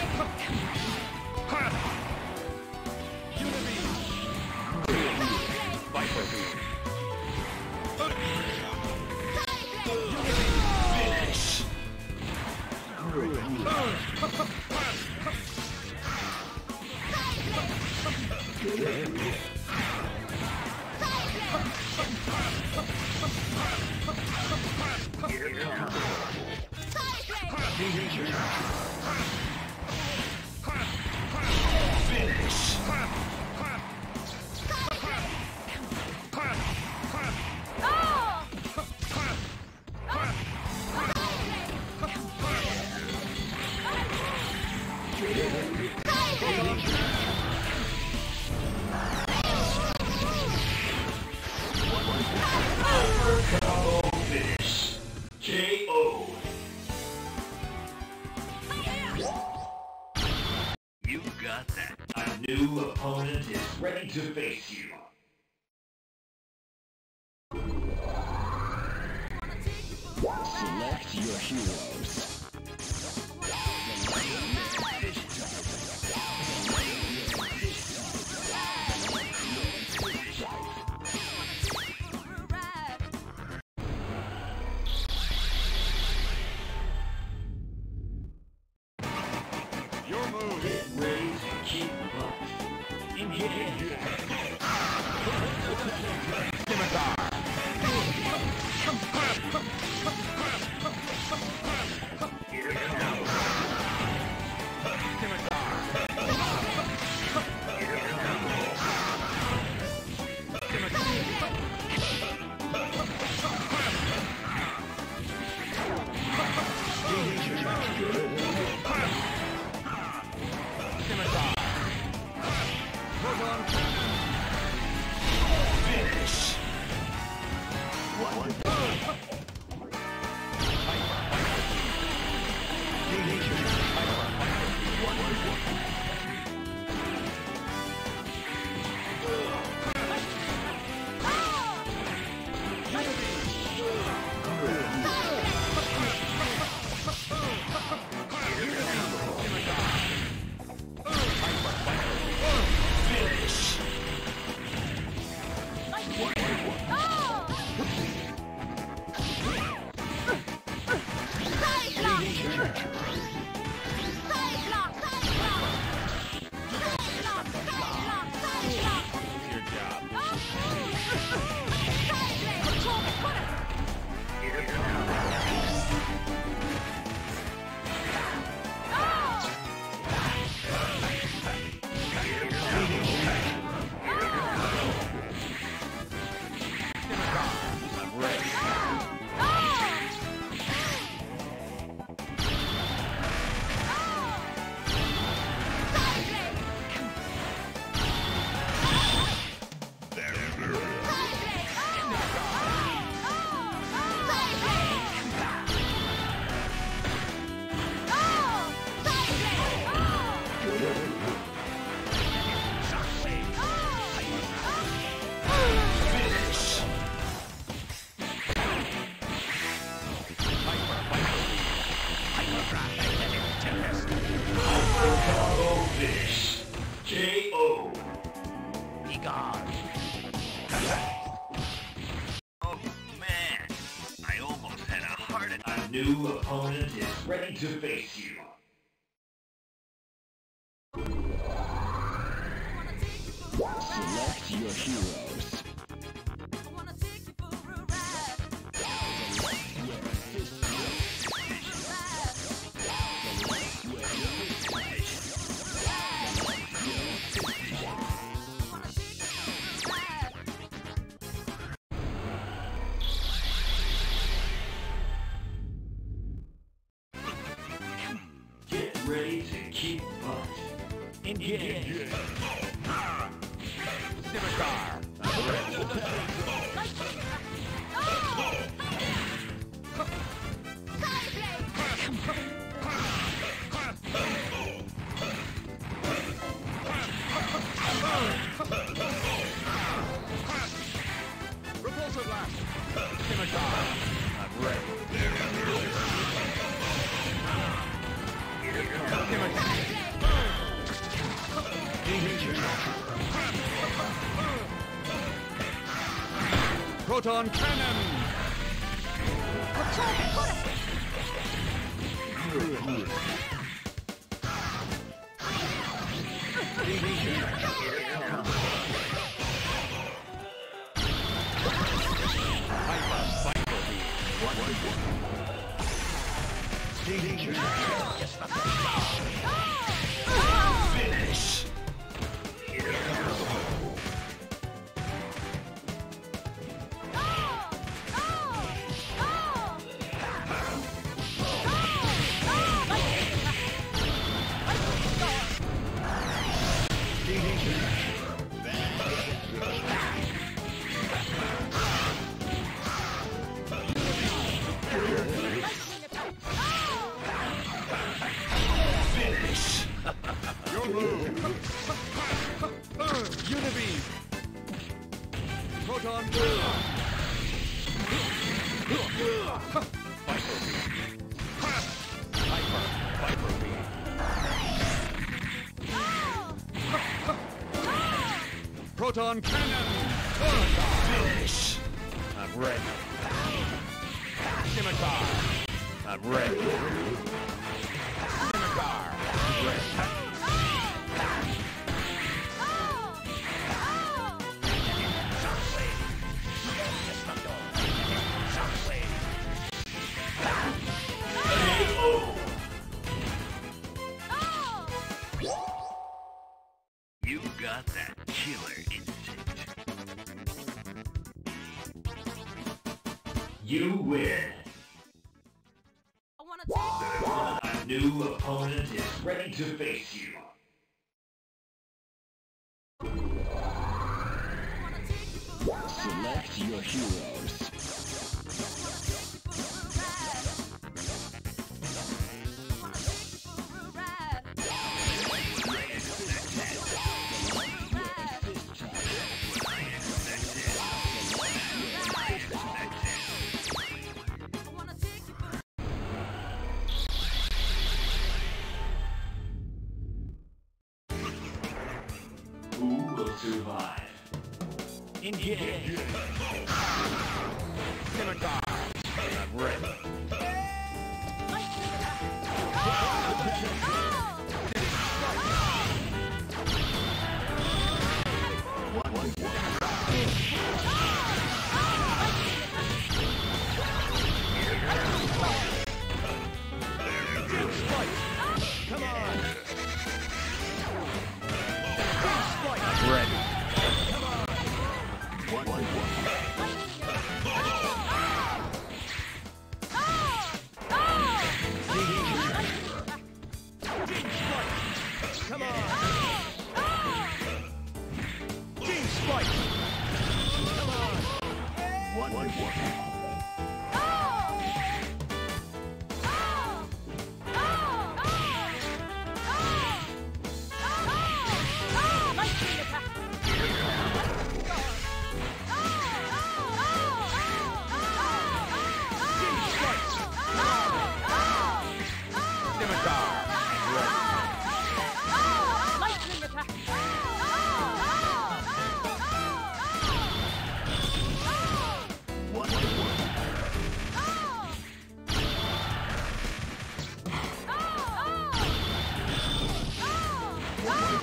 Unity. Viper. Finish. Here comes. Finish. Finish. K O. You got that. A new opponent is ready to face you. Select your heroes. Your move. Get ready to keep up. Engage. Scimitar. Here comes. Scimitar. ready to face you. Select your heroes. Get ready to keep butt. Engage. Scimitar. Repulsor blast. Scimitar. I'm ready. Scimitar. Proton cannon. Finish. Finish. Your move. Unibeam. Proton boom. Viper beam. Hyper. Viper beam. Proton cannon. Finish. I'm ready. Scimitar. I'm ready. Scimitar. I'm ready. You got that killer instinct. You win. I wanna take A new opponent is ready to face you. Select your heroes. Who will survive? Engage. Scimitar. I'm ready. Come on. I'm ready. Come on. Come on. Team Spike. Come on. One, one, one. Lightning attack!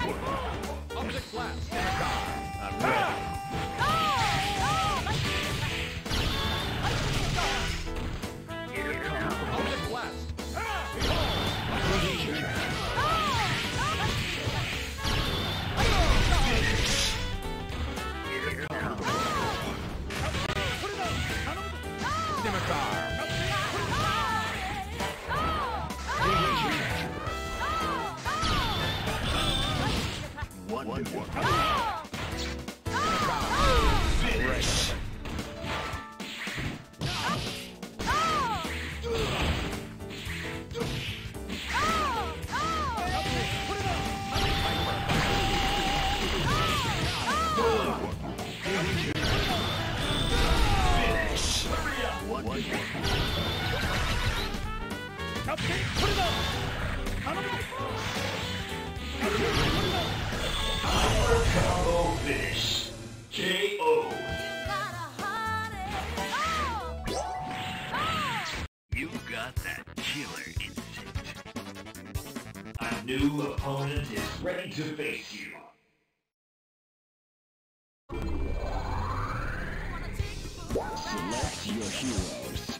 Object blast. I'm ready. Object blast. Scimitar. One, one, one. Finish. Finish. One, one, one. Power combo finish. K O. You got that killer instinct. A new opponent is ready to face you. Select your heroes.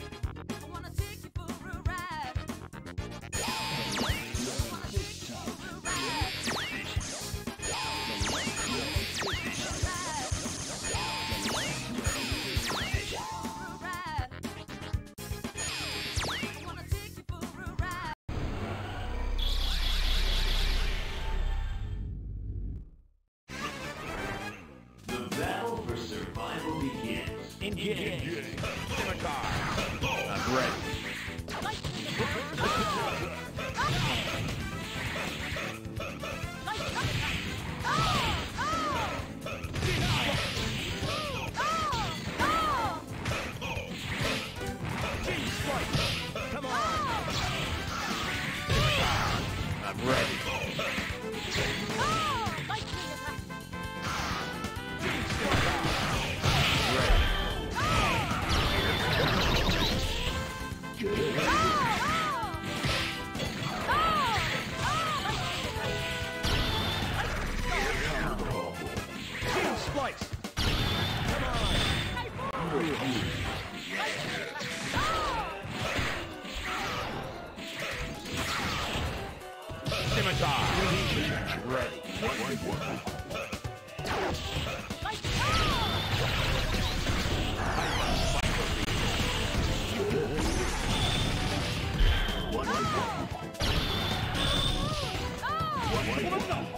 The battle for survival begins. Engage. Scimitar. I'm ready. I'm ready. Splice. Scimitar. Ready. One, one, one. One, one, one. One, one, one.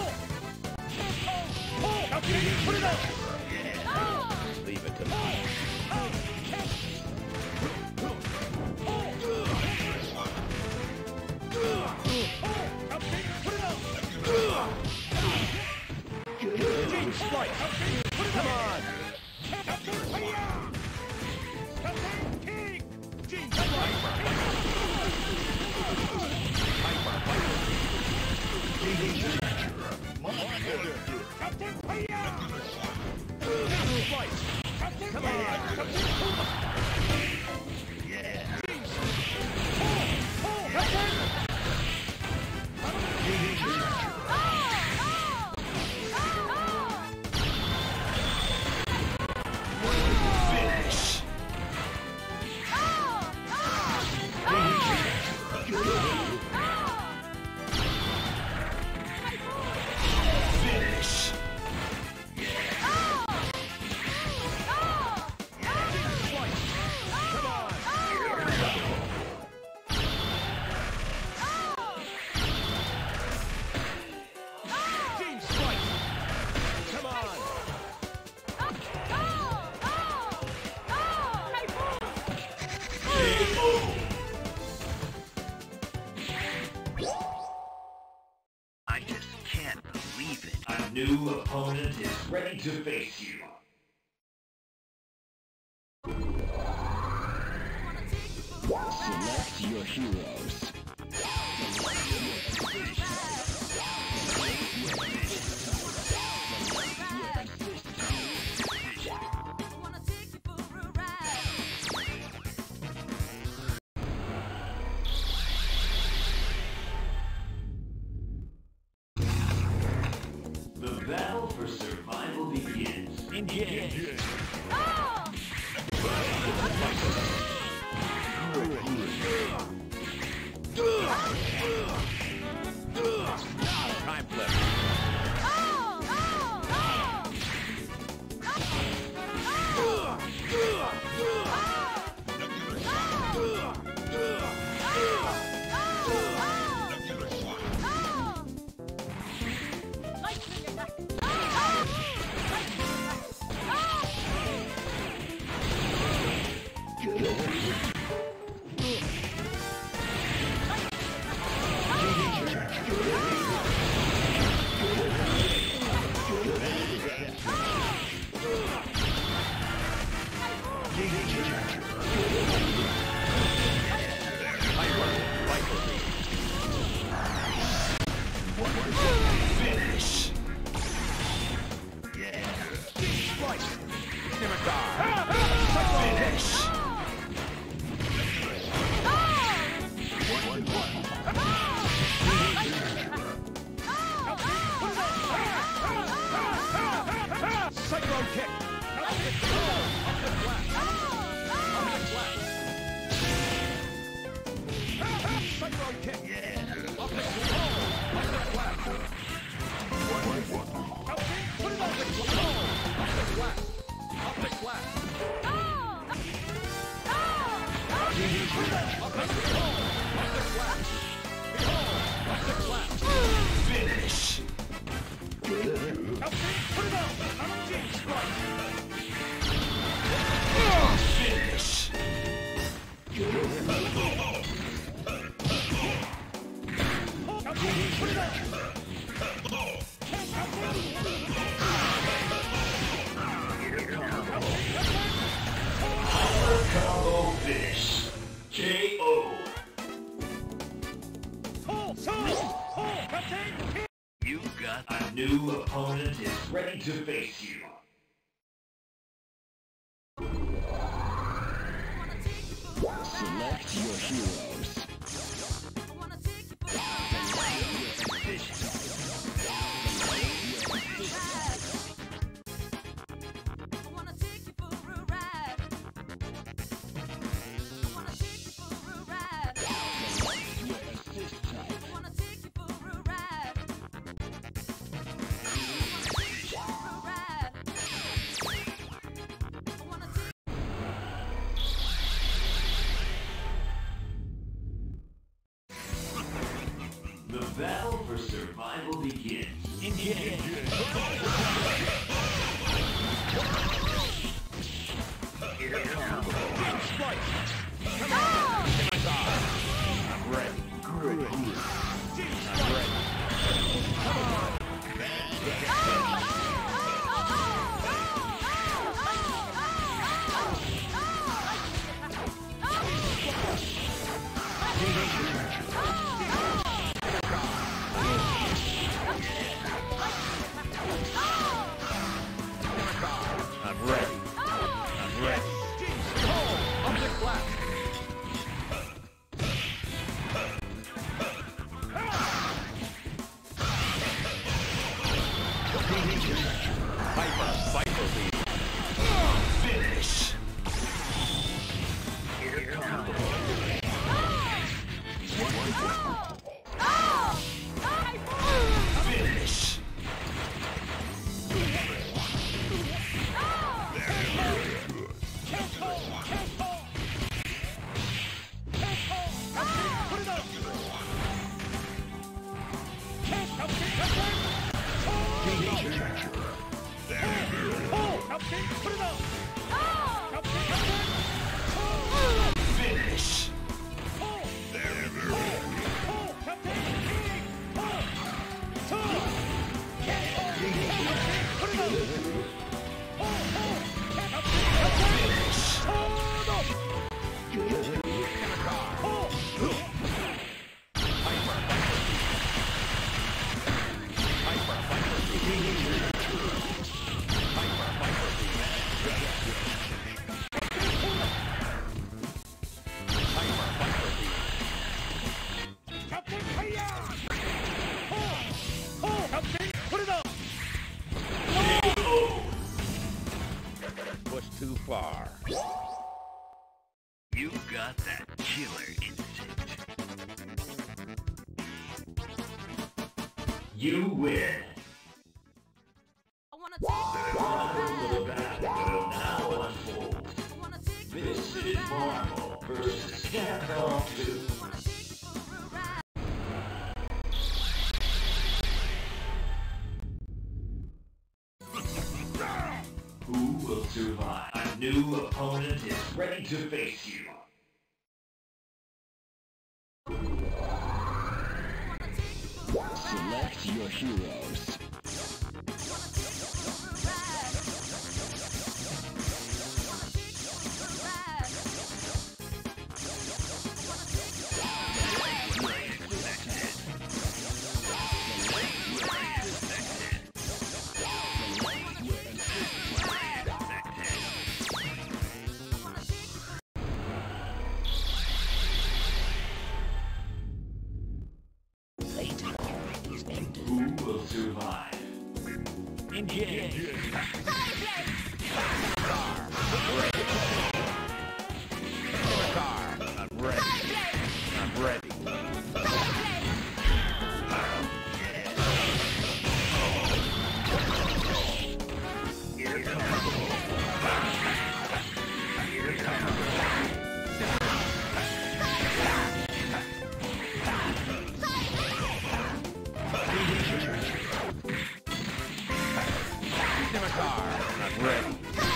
Leave it to me. Splice. Come on. Come on. Finish. Finish. I just can't believe it. A new opponent is ready to face you. Select your heroes. battle for survival begins. Engage. Oh! Time flip. Oh! Oh! Oh! Finish. Yeah. Finish. One, one. Cyclone kick. Up the flash. Up the flash. Cyclone kick. Yeah. Up the flash. Up the flash. One, one. Up the put it on the flash. Up the flash. Up the flash. Oh! Up the flash. Up the flash. Behold. Up the flash. Finish. Up the put it on. I'm James Strike. Finish. Up the put it on. Combo finish. K O. Pull, pull, pull, Captain. You got a new opponent is ready to face you. Select your heroes. The battle for survival begins. Engage. I'm ready. I'm ready. Behold, up the flash. Hyper, Viper Lead. Finish. Finish. Finish. far. You got that killer instinct. You win. I wanna take The wonderful battle will now unfold. I wanna take This is Marvel versus Capcom two. I wanna take you for a ride. Who will survive? A new opponent is ready to face you. Select your heroes. Who will survive? Engage. I'm ready. I'm ready. I'm ready.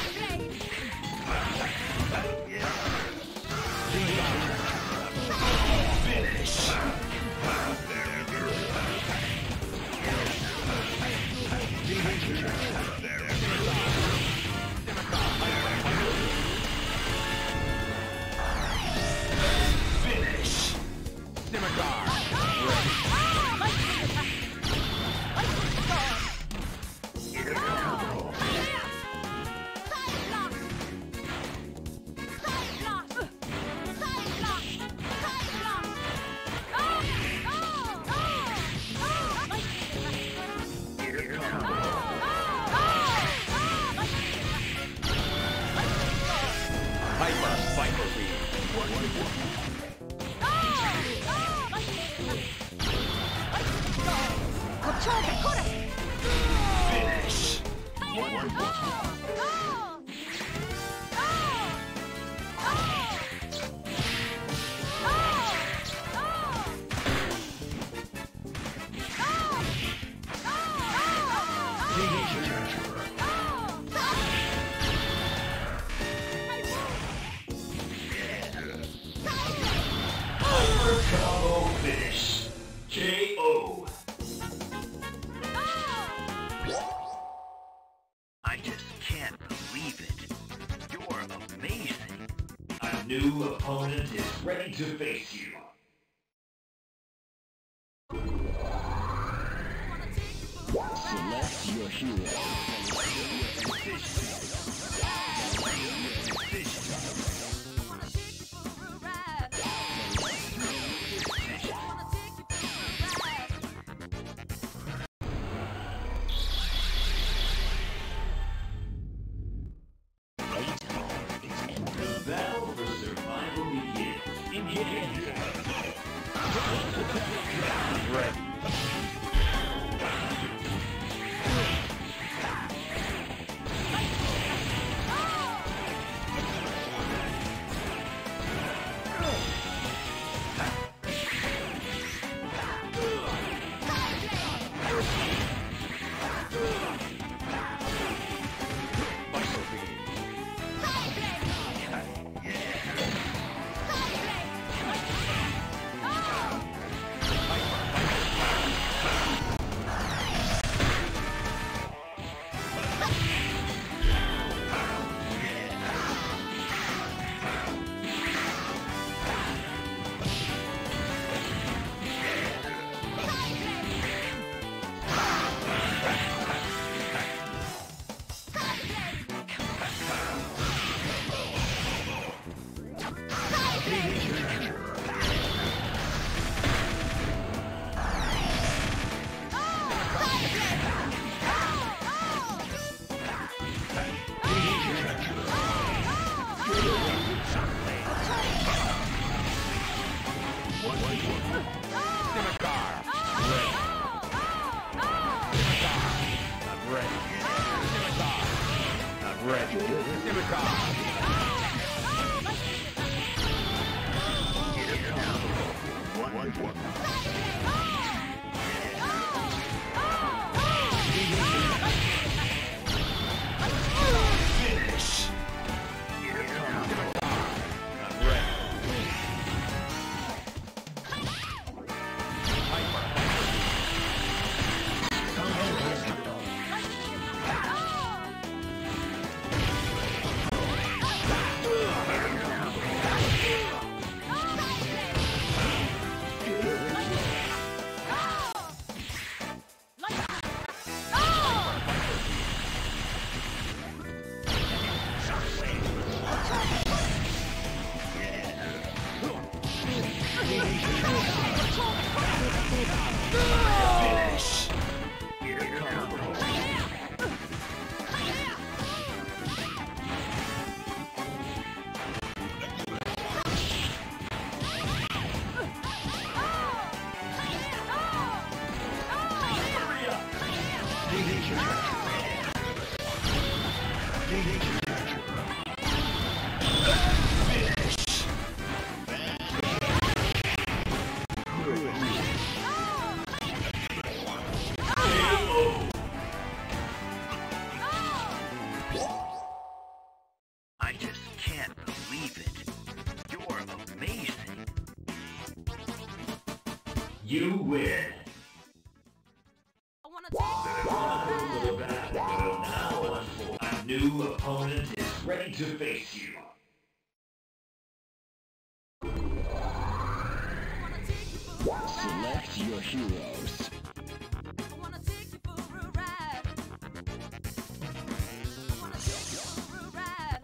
Combo finish. K O. I just can't believe it. You're amazing. A new opponent is ready to face you. Select your heroes. The battle for survival begins. Engage. Ready. I just can't believe it. You're amazing. You win. I wanna The Chronicles of Battle will now unfold. A new opponent is ready to face you. Select your heroes. I wanna take you for a ride. I wanna take you for a ride.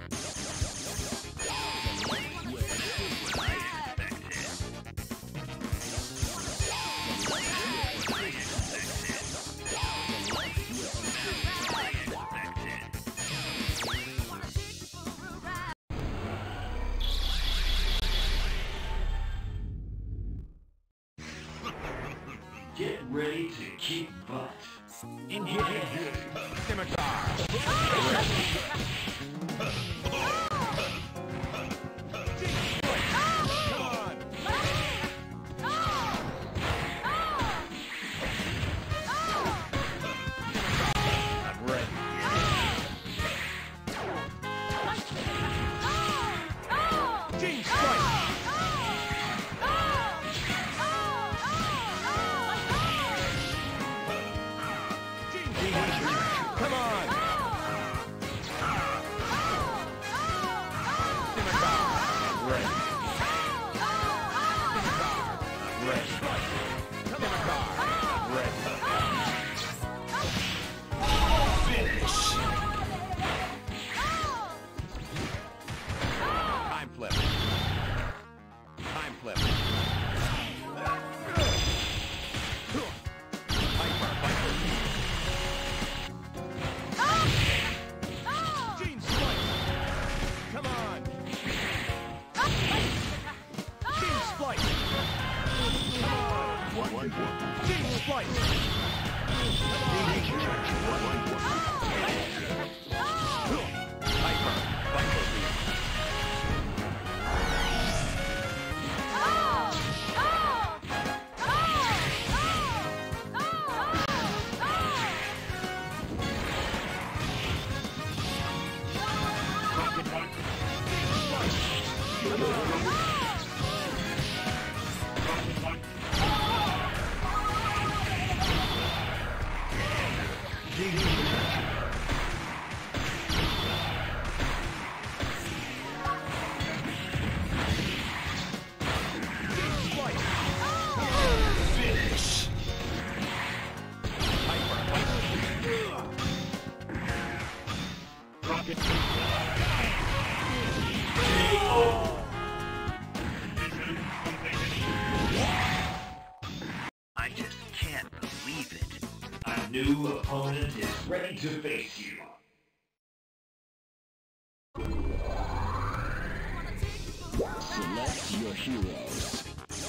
Get ready to kick butt. Engage. Scimitar. I just can't believe it. A new opponent is ready to face you. Select your heroes.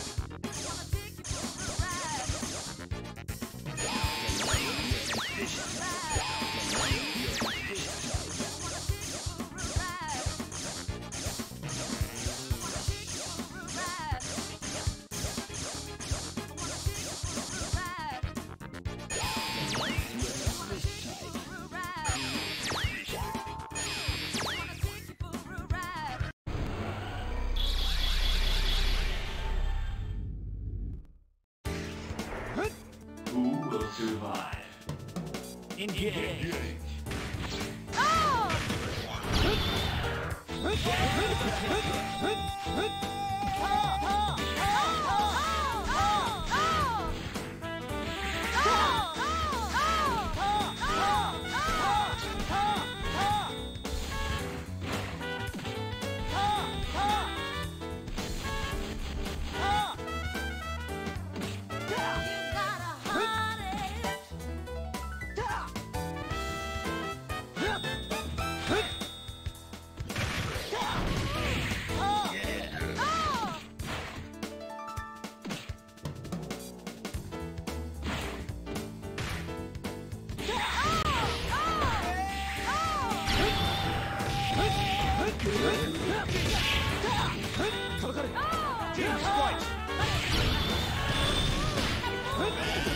Who will survive? Engage.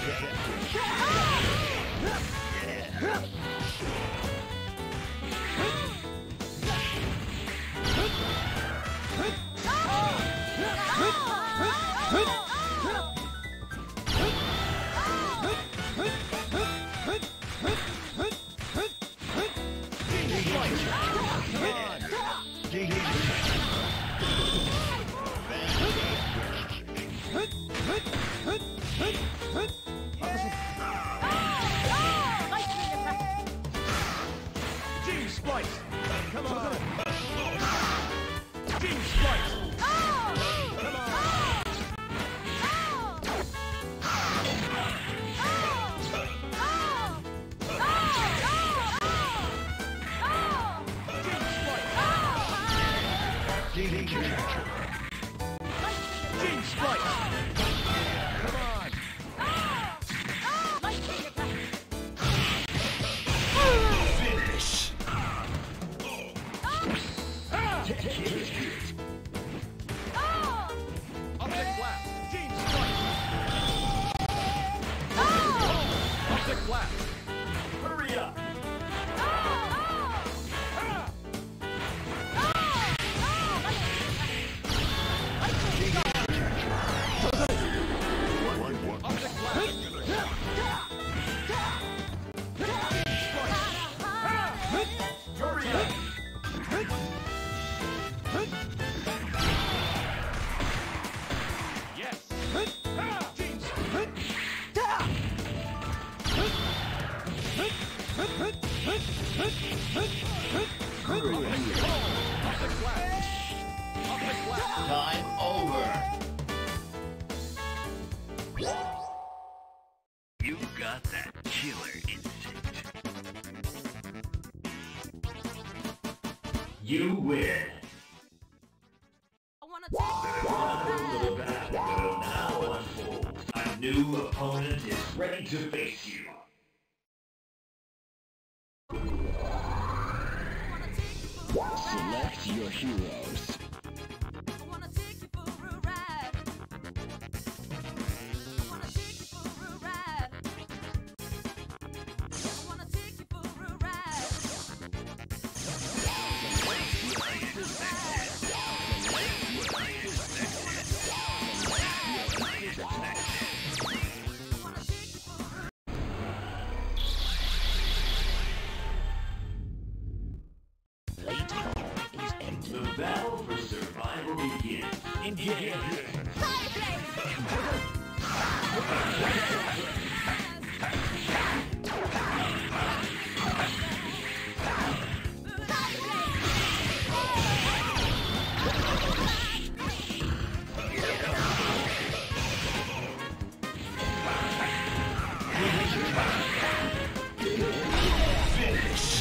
Gene Splice! Come on! Gene Splice! Come on! Gene Splice! Come on! Finish! Optic blast! Gene Splice! Optic blast! Hurry up! Optic blast! Hurry up! Yes! Gene Optic blast! Optic blast! Time over. You got that killer instinct. You win! I wanna take The battle will now unfold. A new opponent is ready to face you. Select your heroes. I wanna take you for a ride. I wanna take you for a ride. I wanna take you for a ride. The battle for survival begins. Engage! Finish!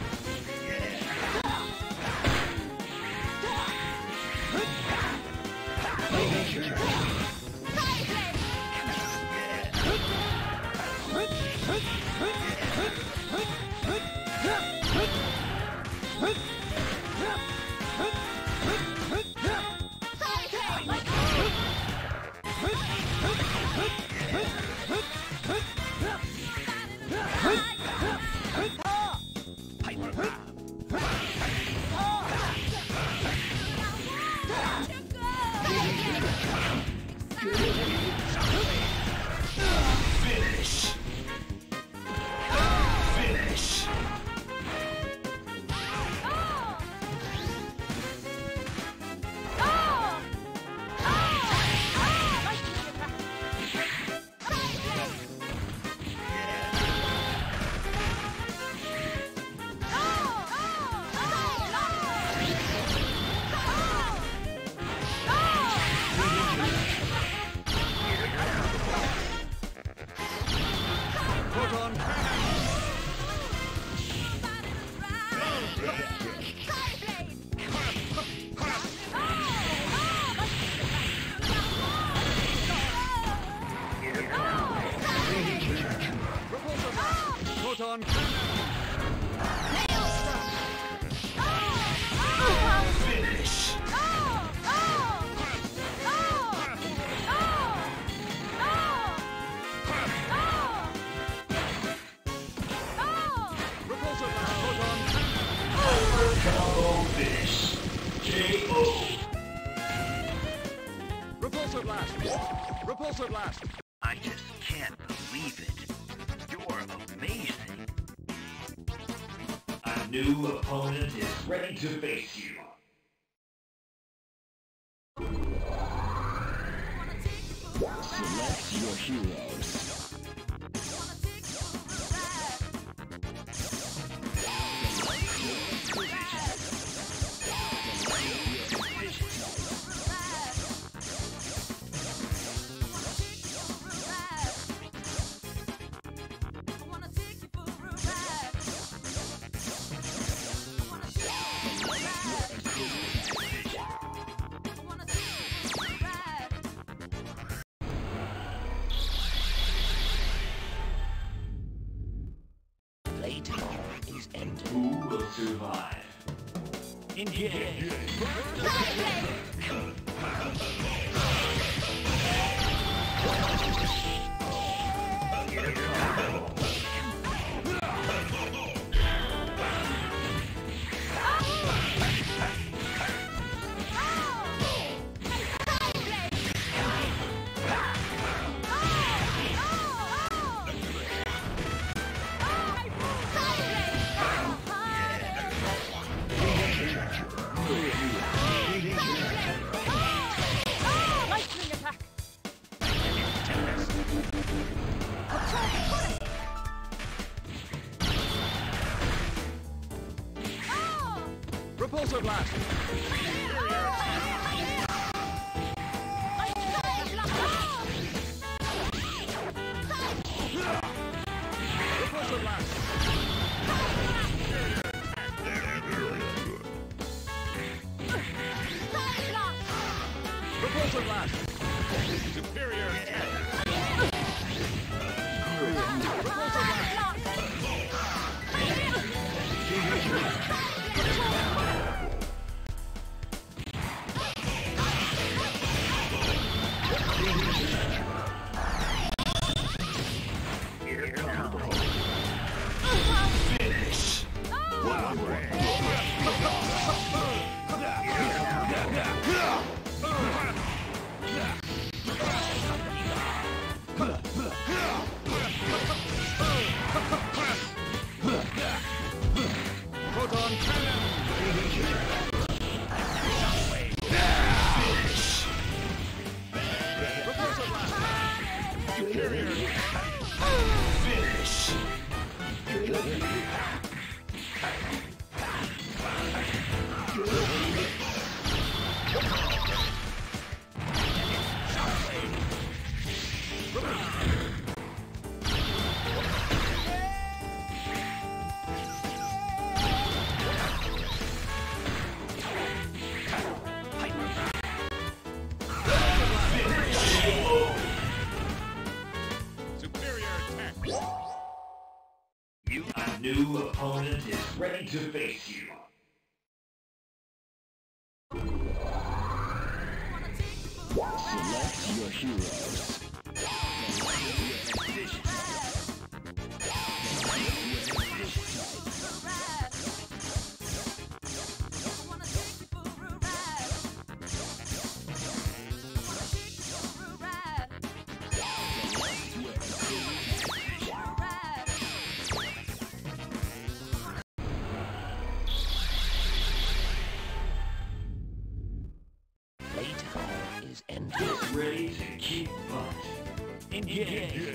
Finish! Finish! Proton Proton Finish! Oh! K O. Repulsor blast! Repulsor blast! I just can't believe it. You're amazing. A new opponent is ready to face you. Select your heroes. Playtime is ended. Who will survive? Engage! Lightning attack! Repulsor blast! Repulsor blast! Repulsor blast! Superior attack! Repulsor blast! Proton cannon! Repulsor blast! Superior! Finish. Superior attack! You, a new opponent is ready to face you. Select your heroes. Playtime is ended. Get ready to keep butt. Engage!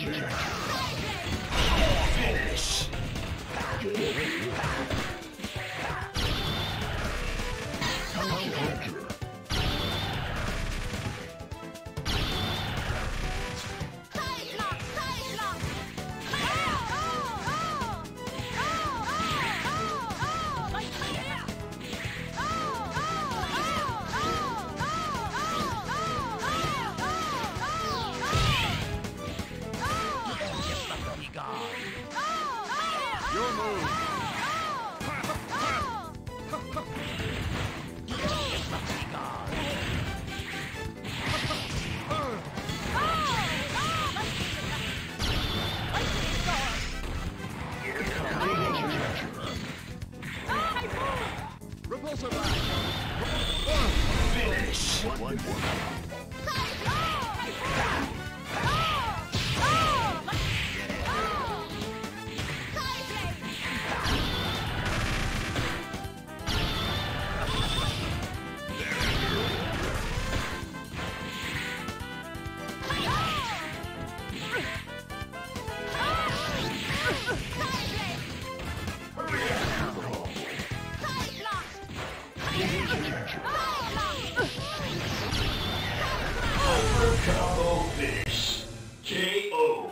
Finish. Your move. Repulsor blast. Finish. One more. Combo finish. K O.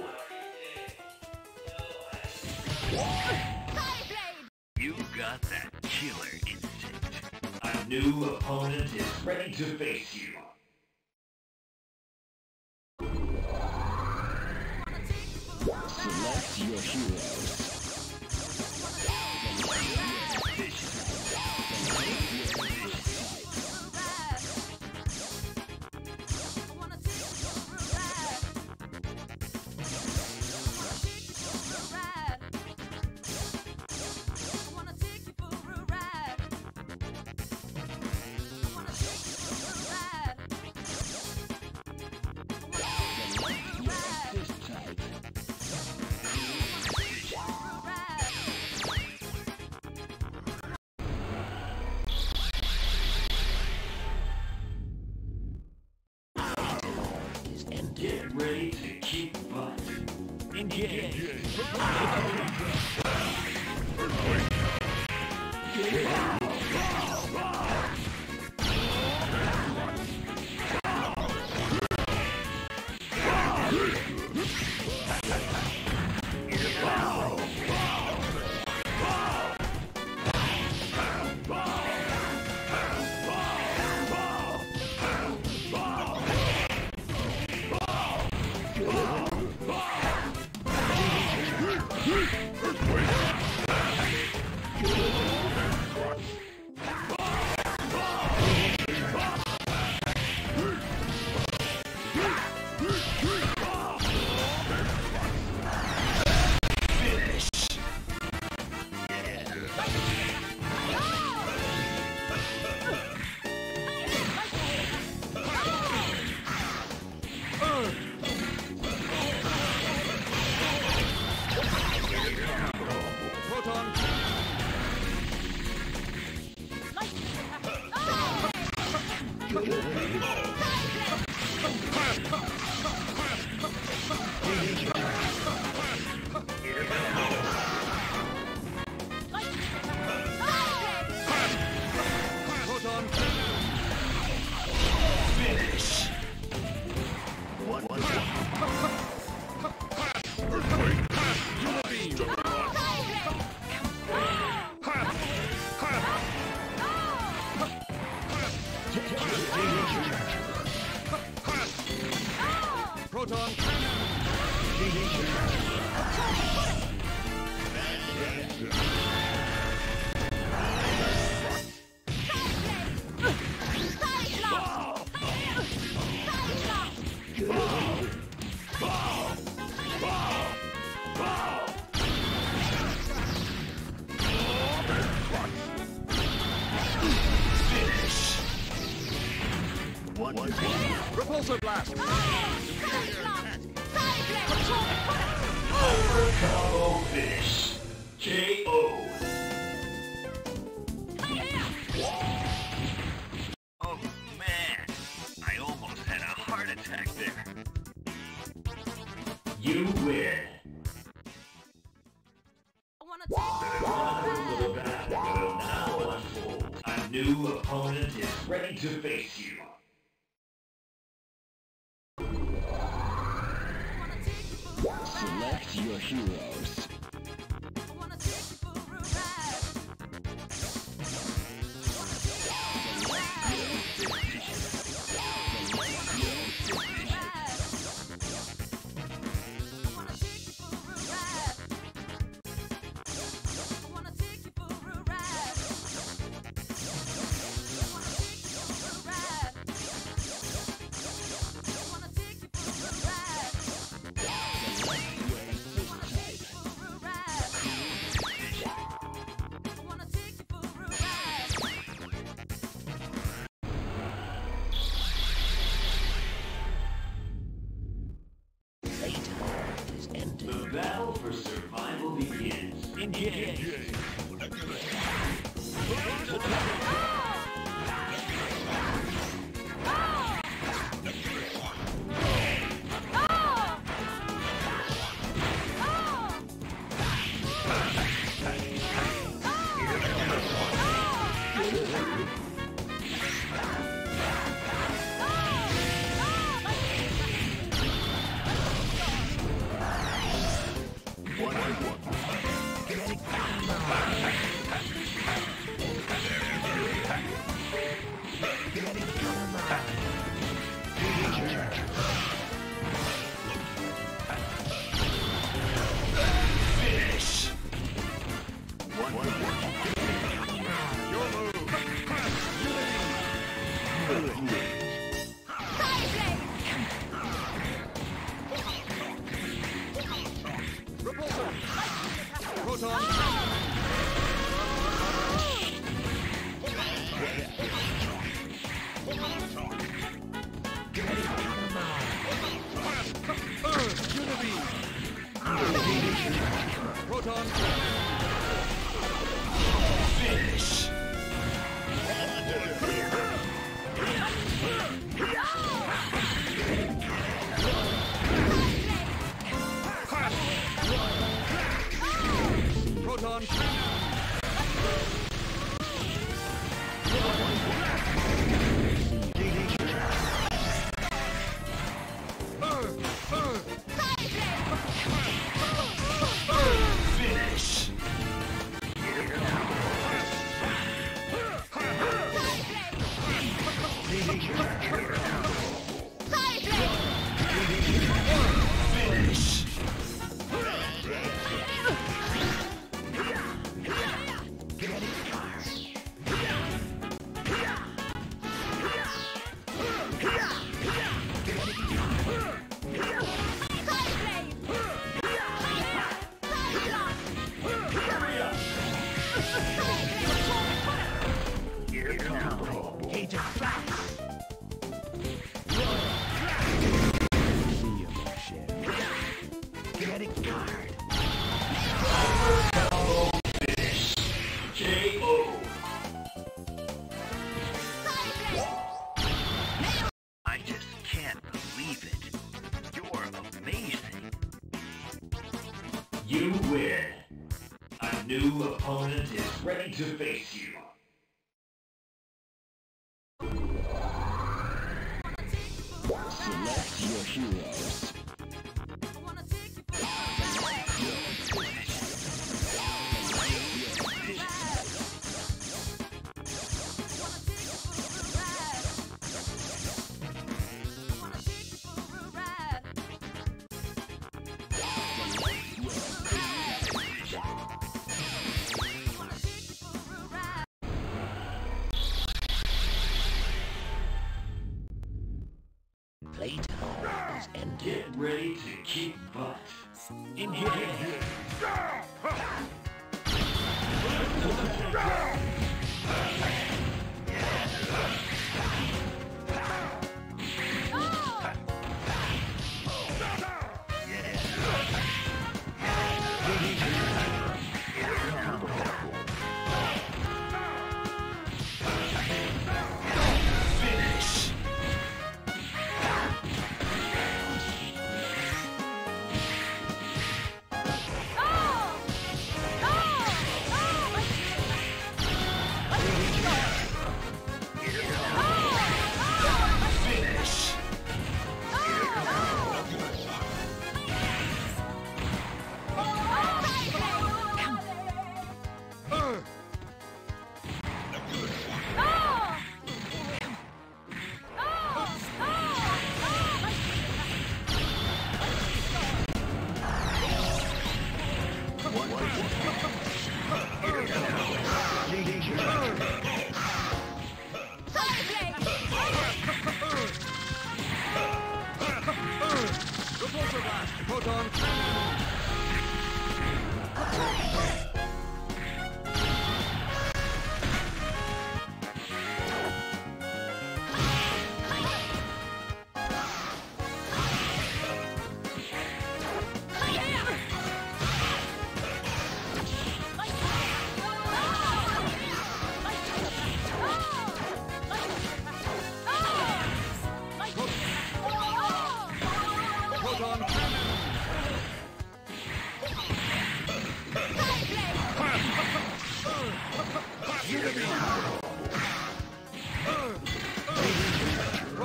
You got that killer instinct. A new opponent is ready to face you. Select your heroes. Get ready to kick butt. Engage. Proton. Repulsor blast. Combo finish. K O. Oh man, I almost had a heart attack there. You win. opponent is ready to face you. Select your heroes. The battle for survival begins. Engage. You win. A new opponent is ready to face you. Select your heroes. Playtime is ended. Get ready to kick butt. Engage. Oh!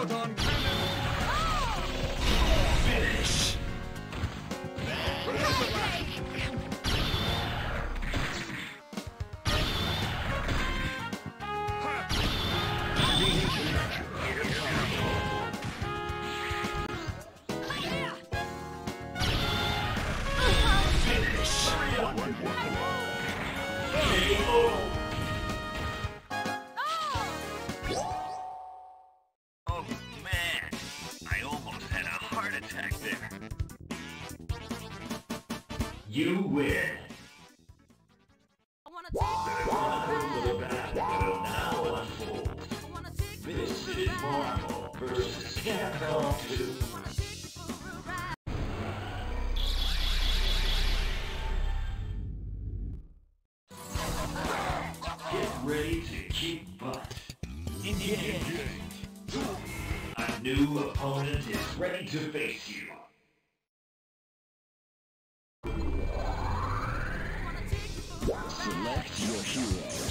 Photon cannon! Finish! Oh man, I almost had a heart attack there. You win. I wanna The take Chronicles of the Battle will now unfold. I wanna take This is Marvel versus Capcom two. Get ready to kick butt. Engage. A new opponent is ready to face you. Select your heroes.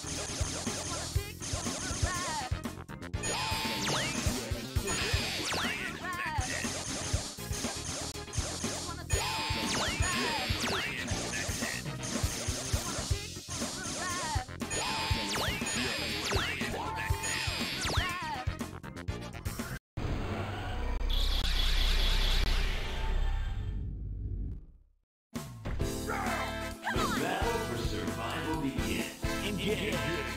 The battle for survival begins. Engage.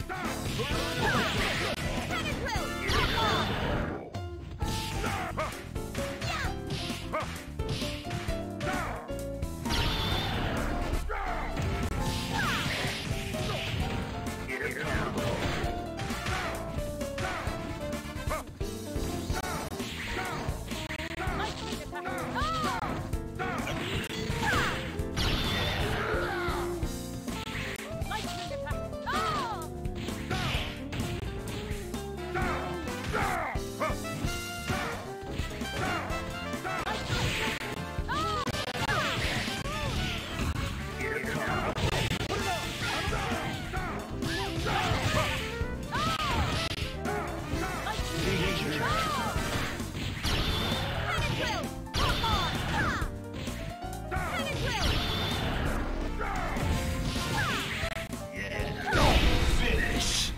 Finish.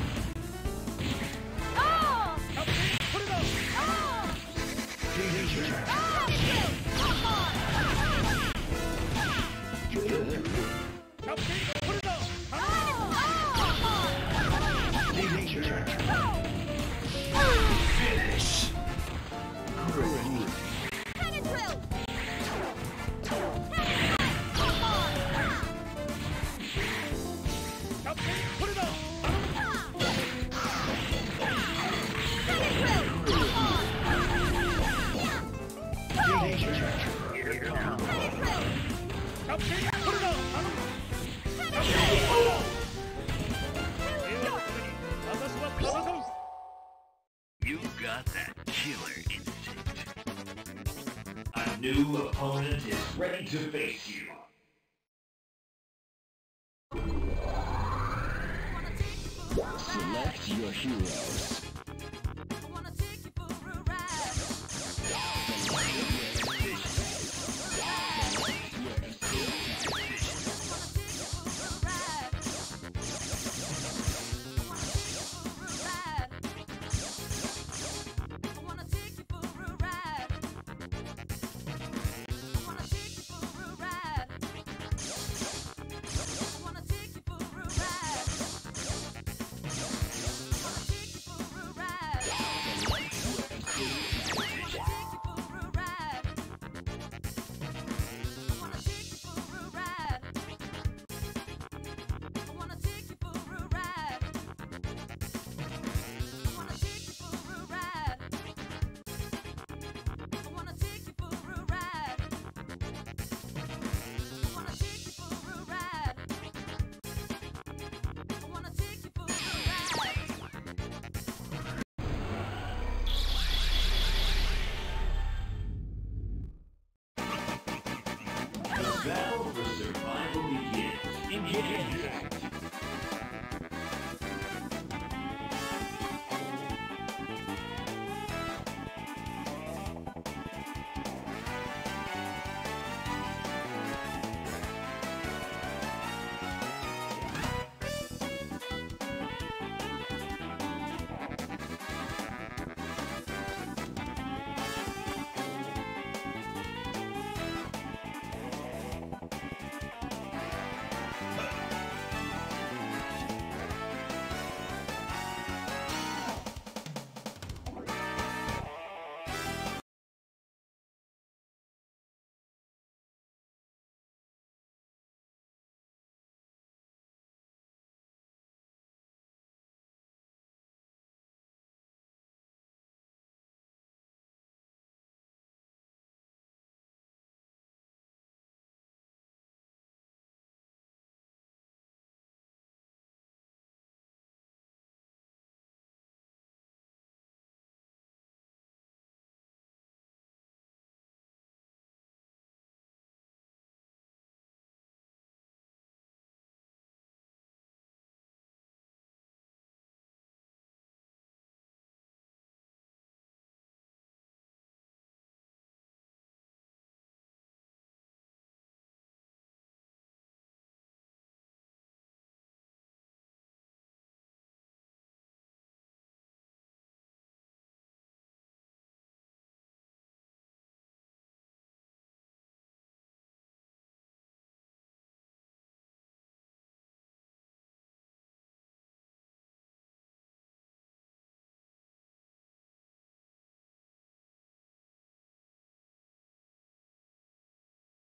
Finish. You got that killer instinct. A new opponent is ready to face you. Select your heroes.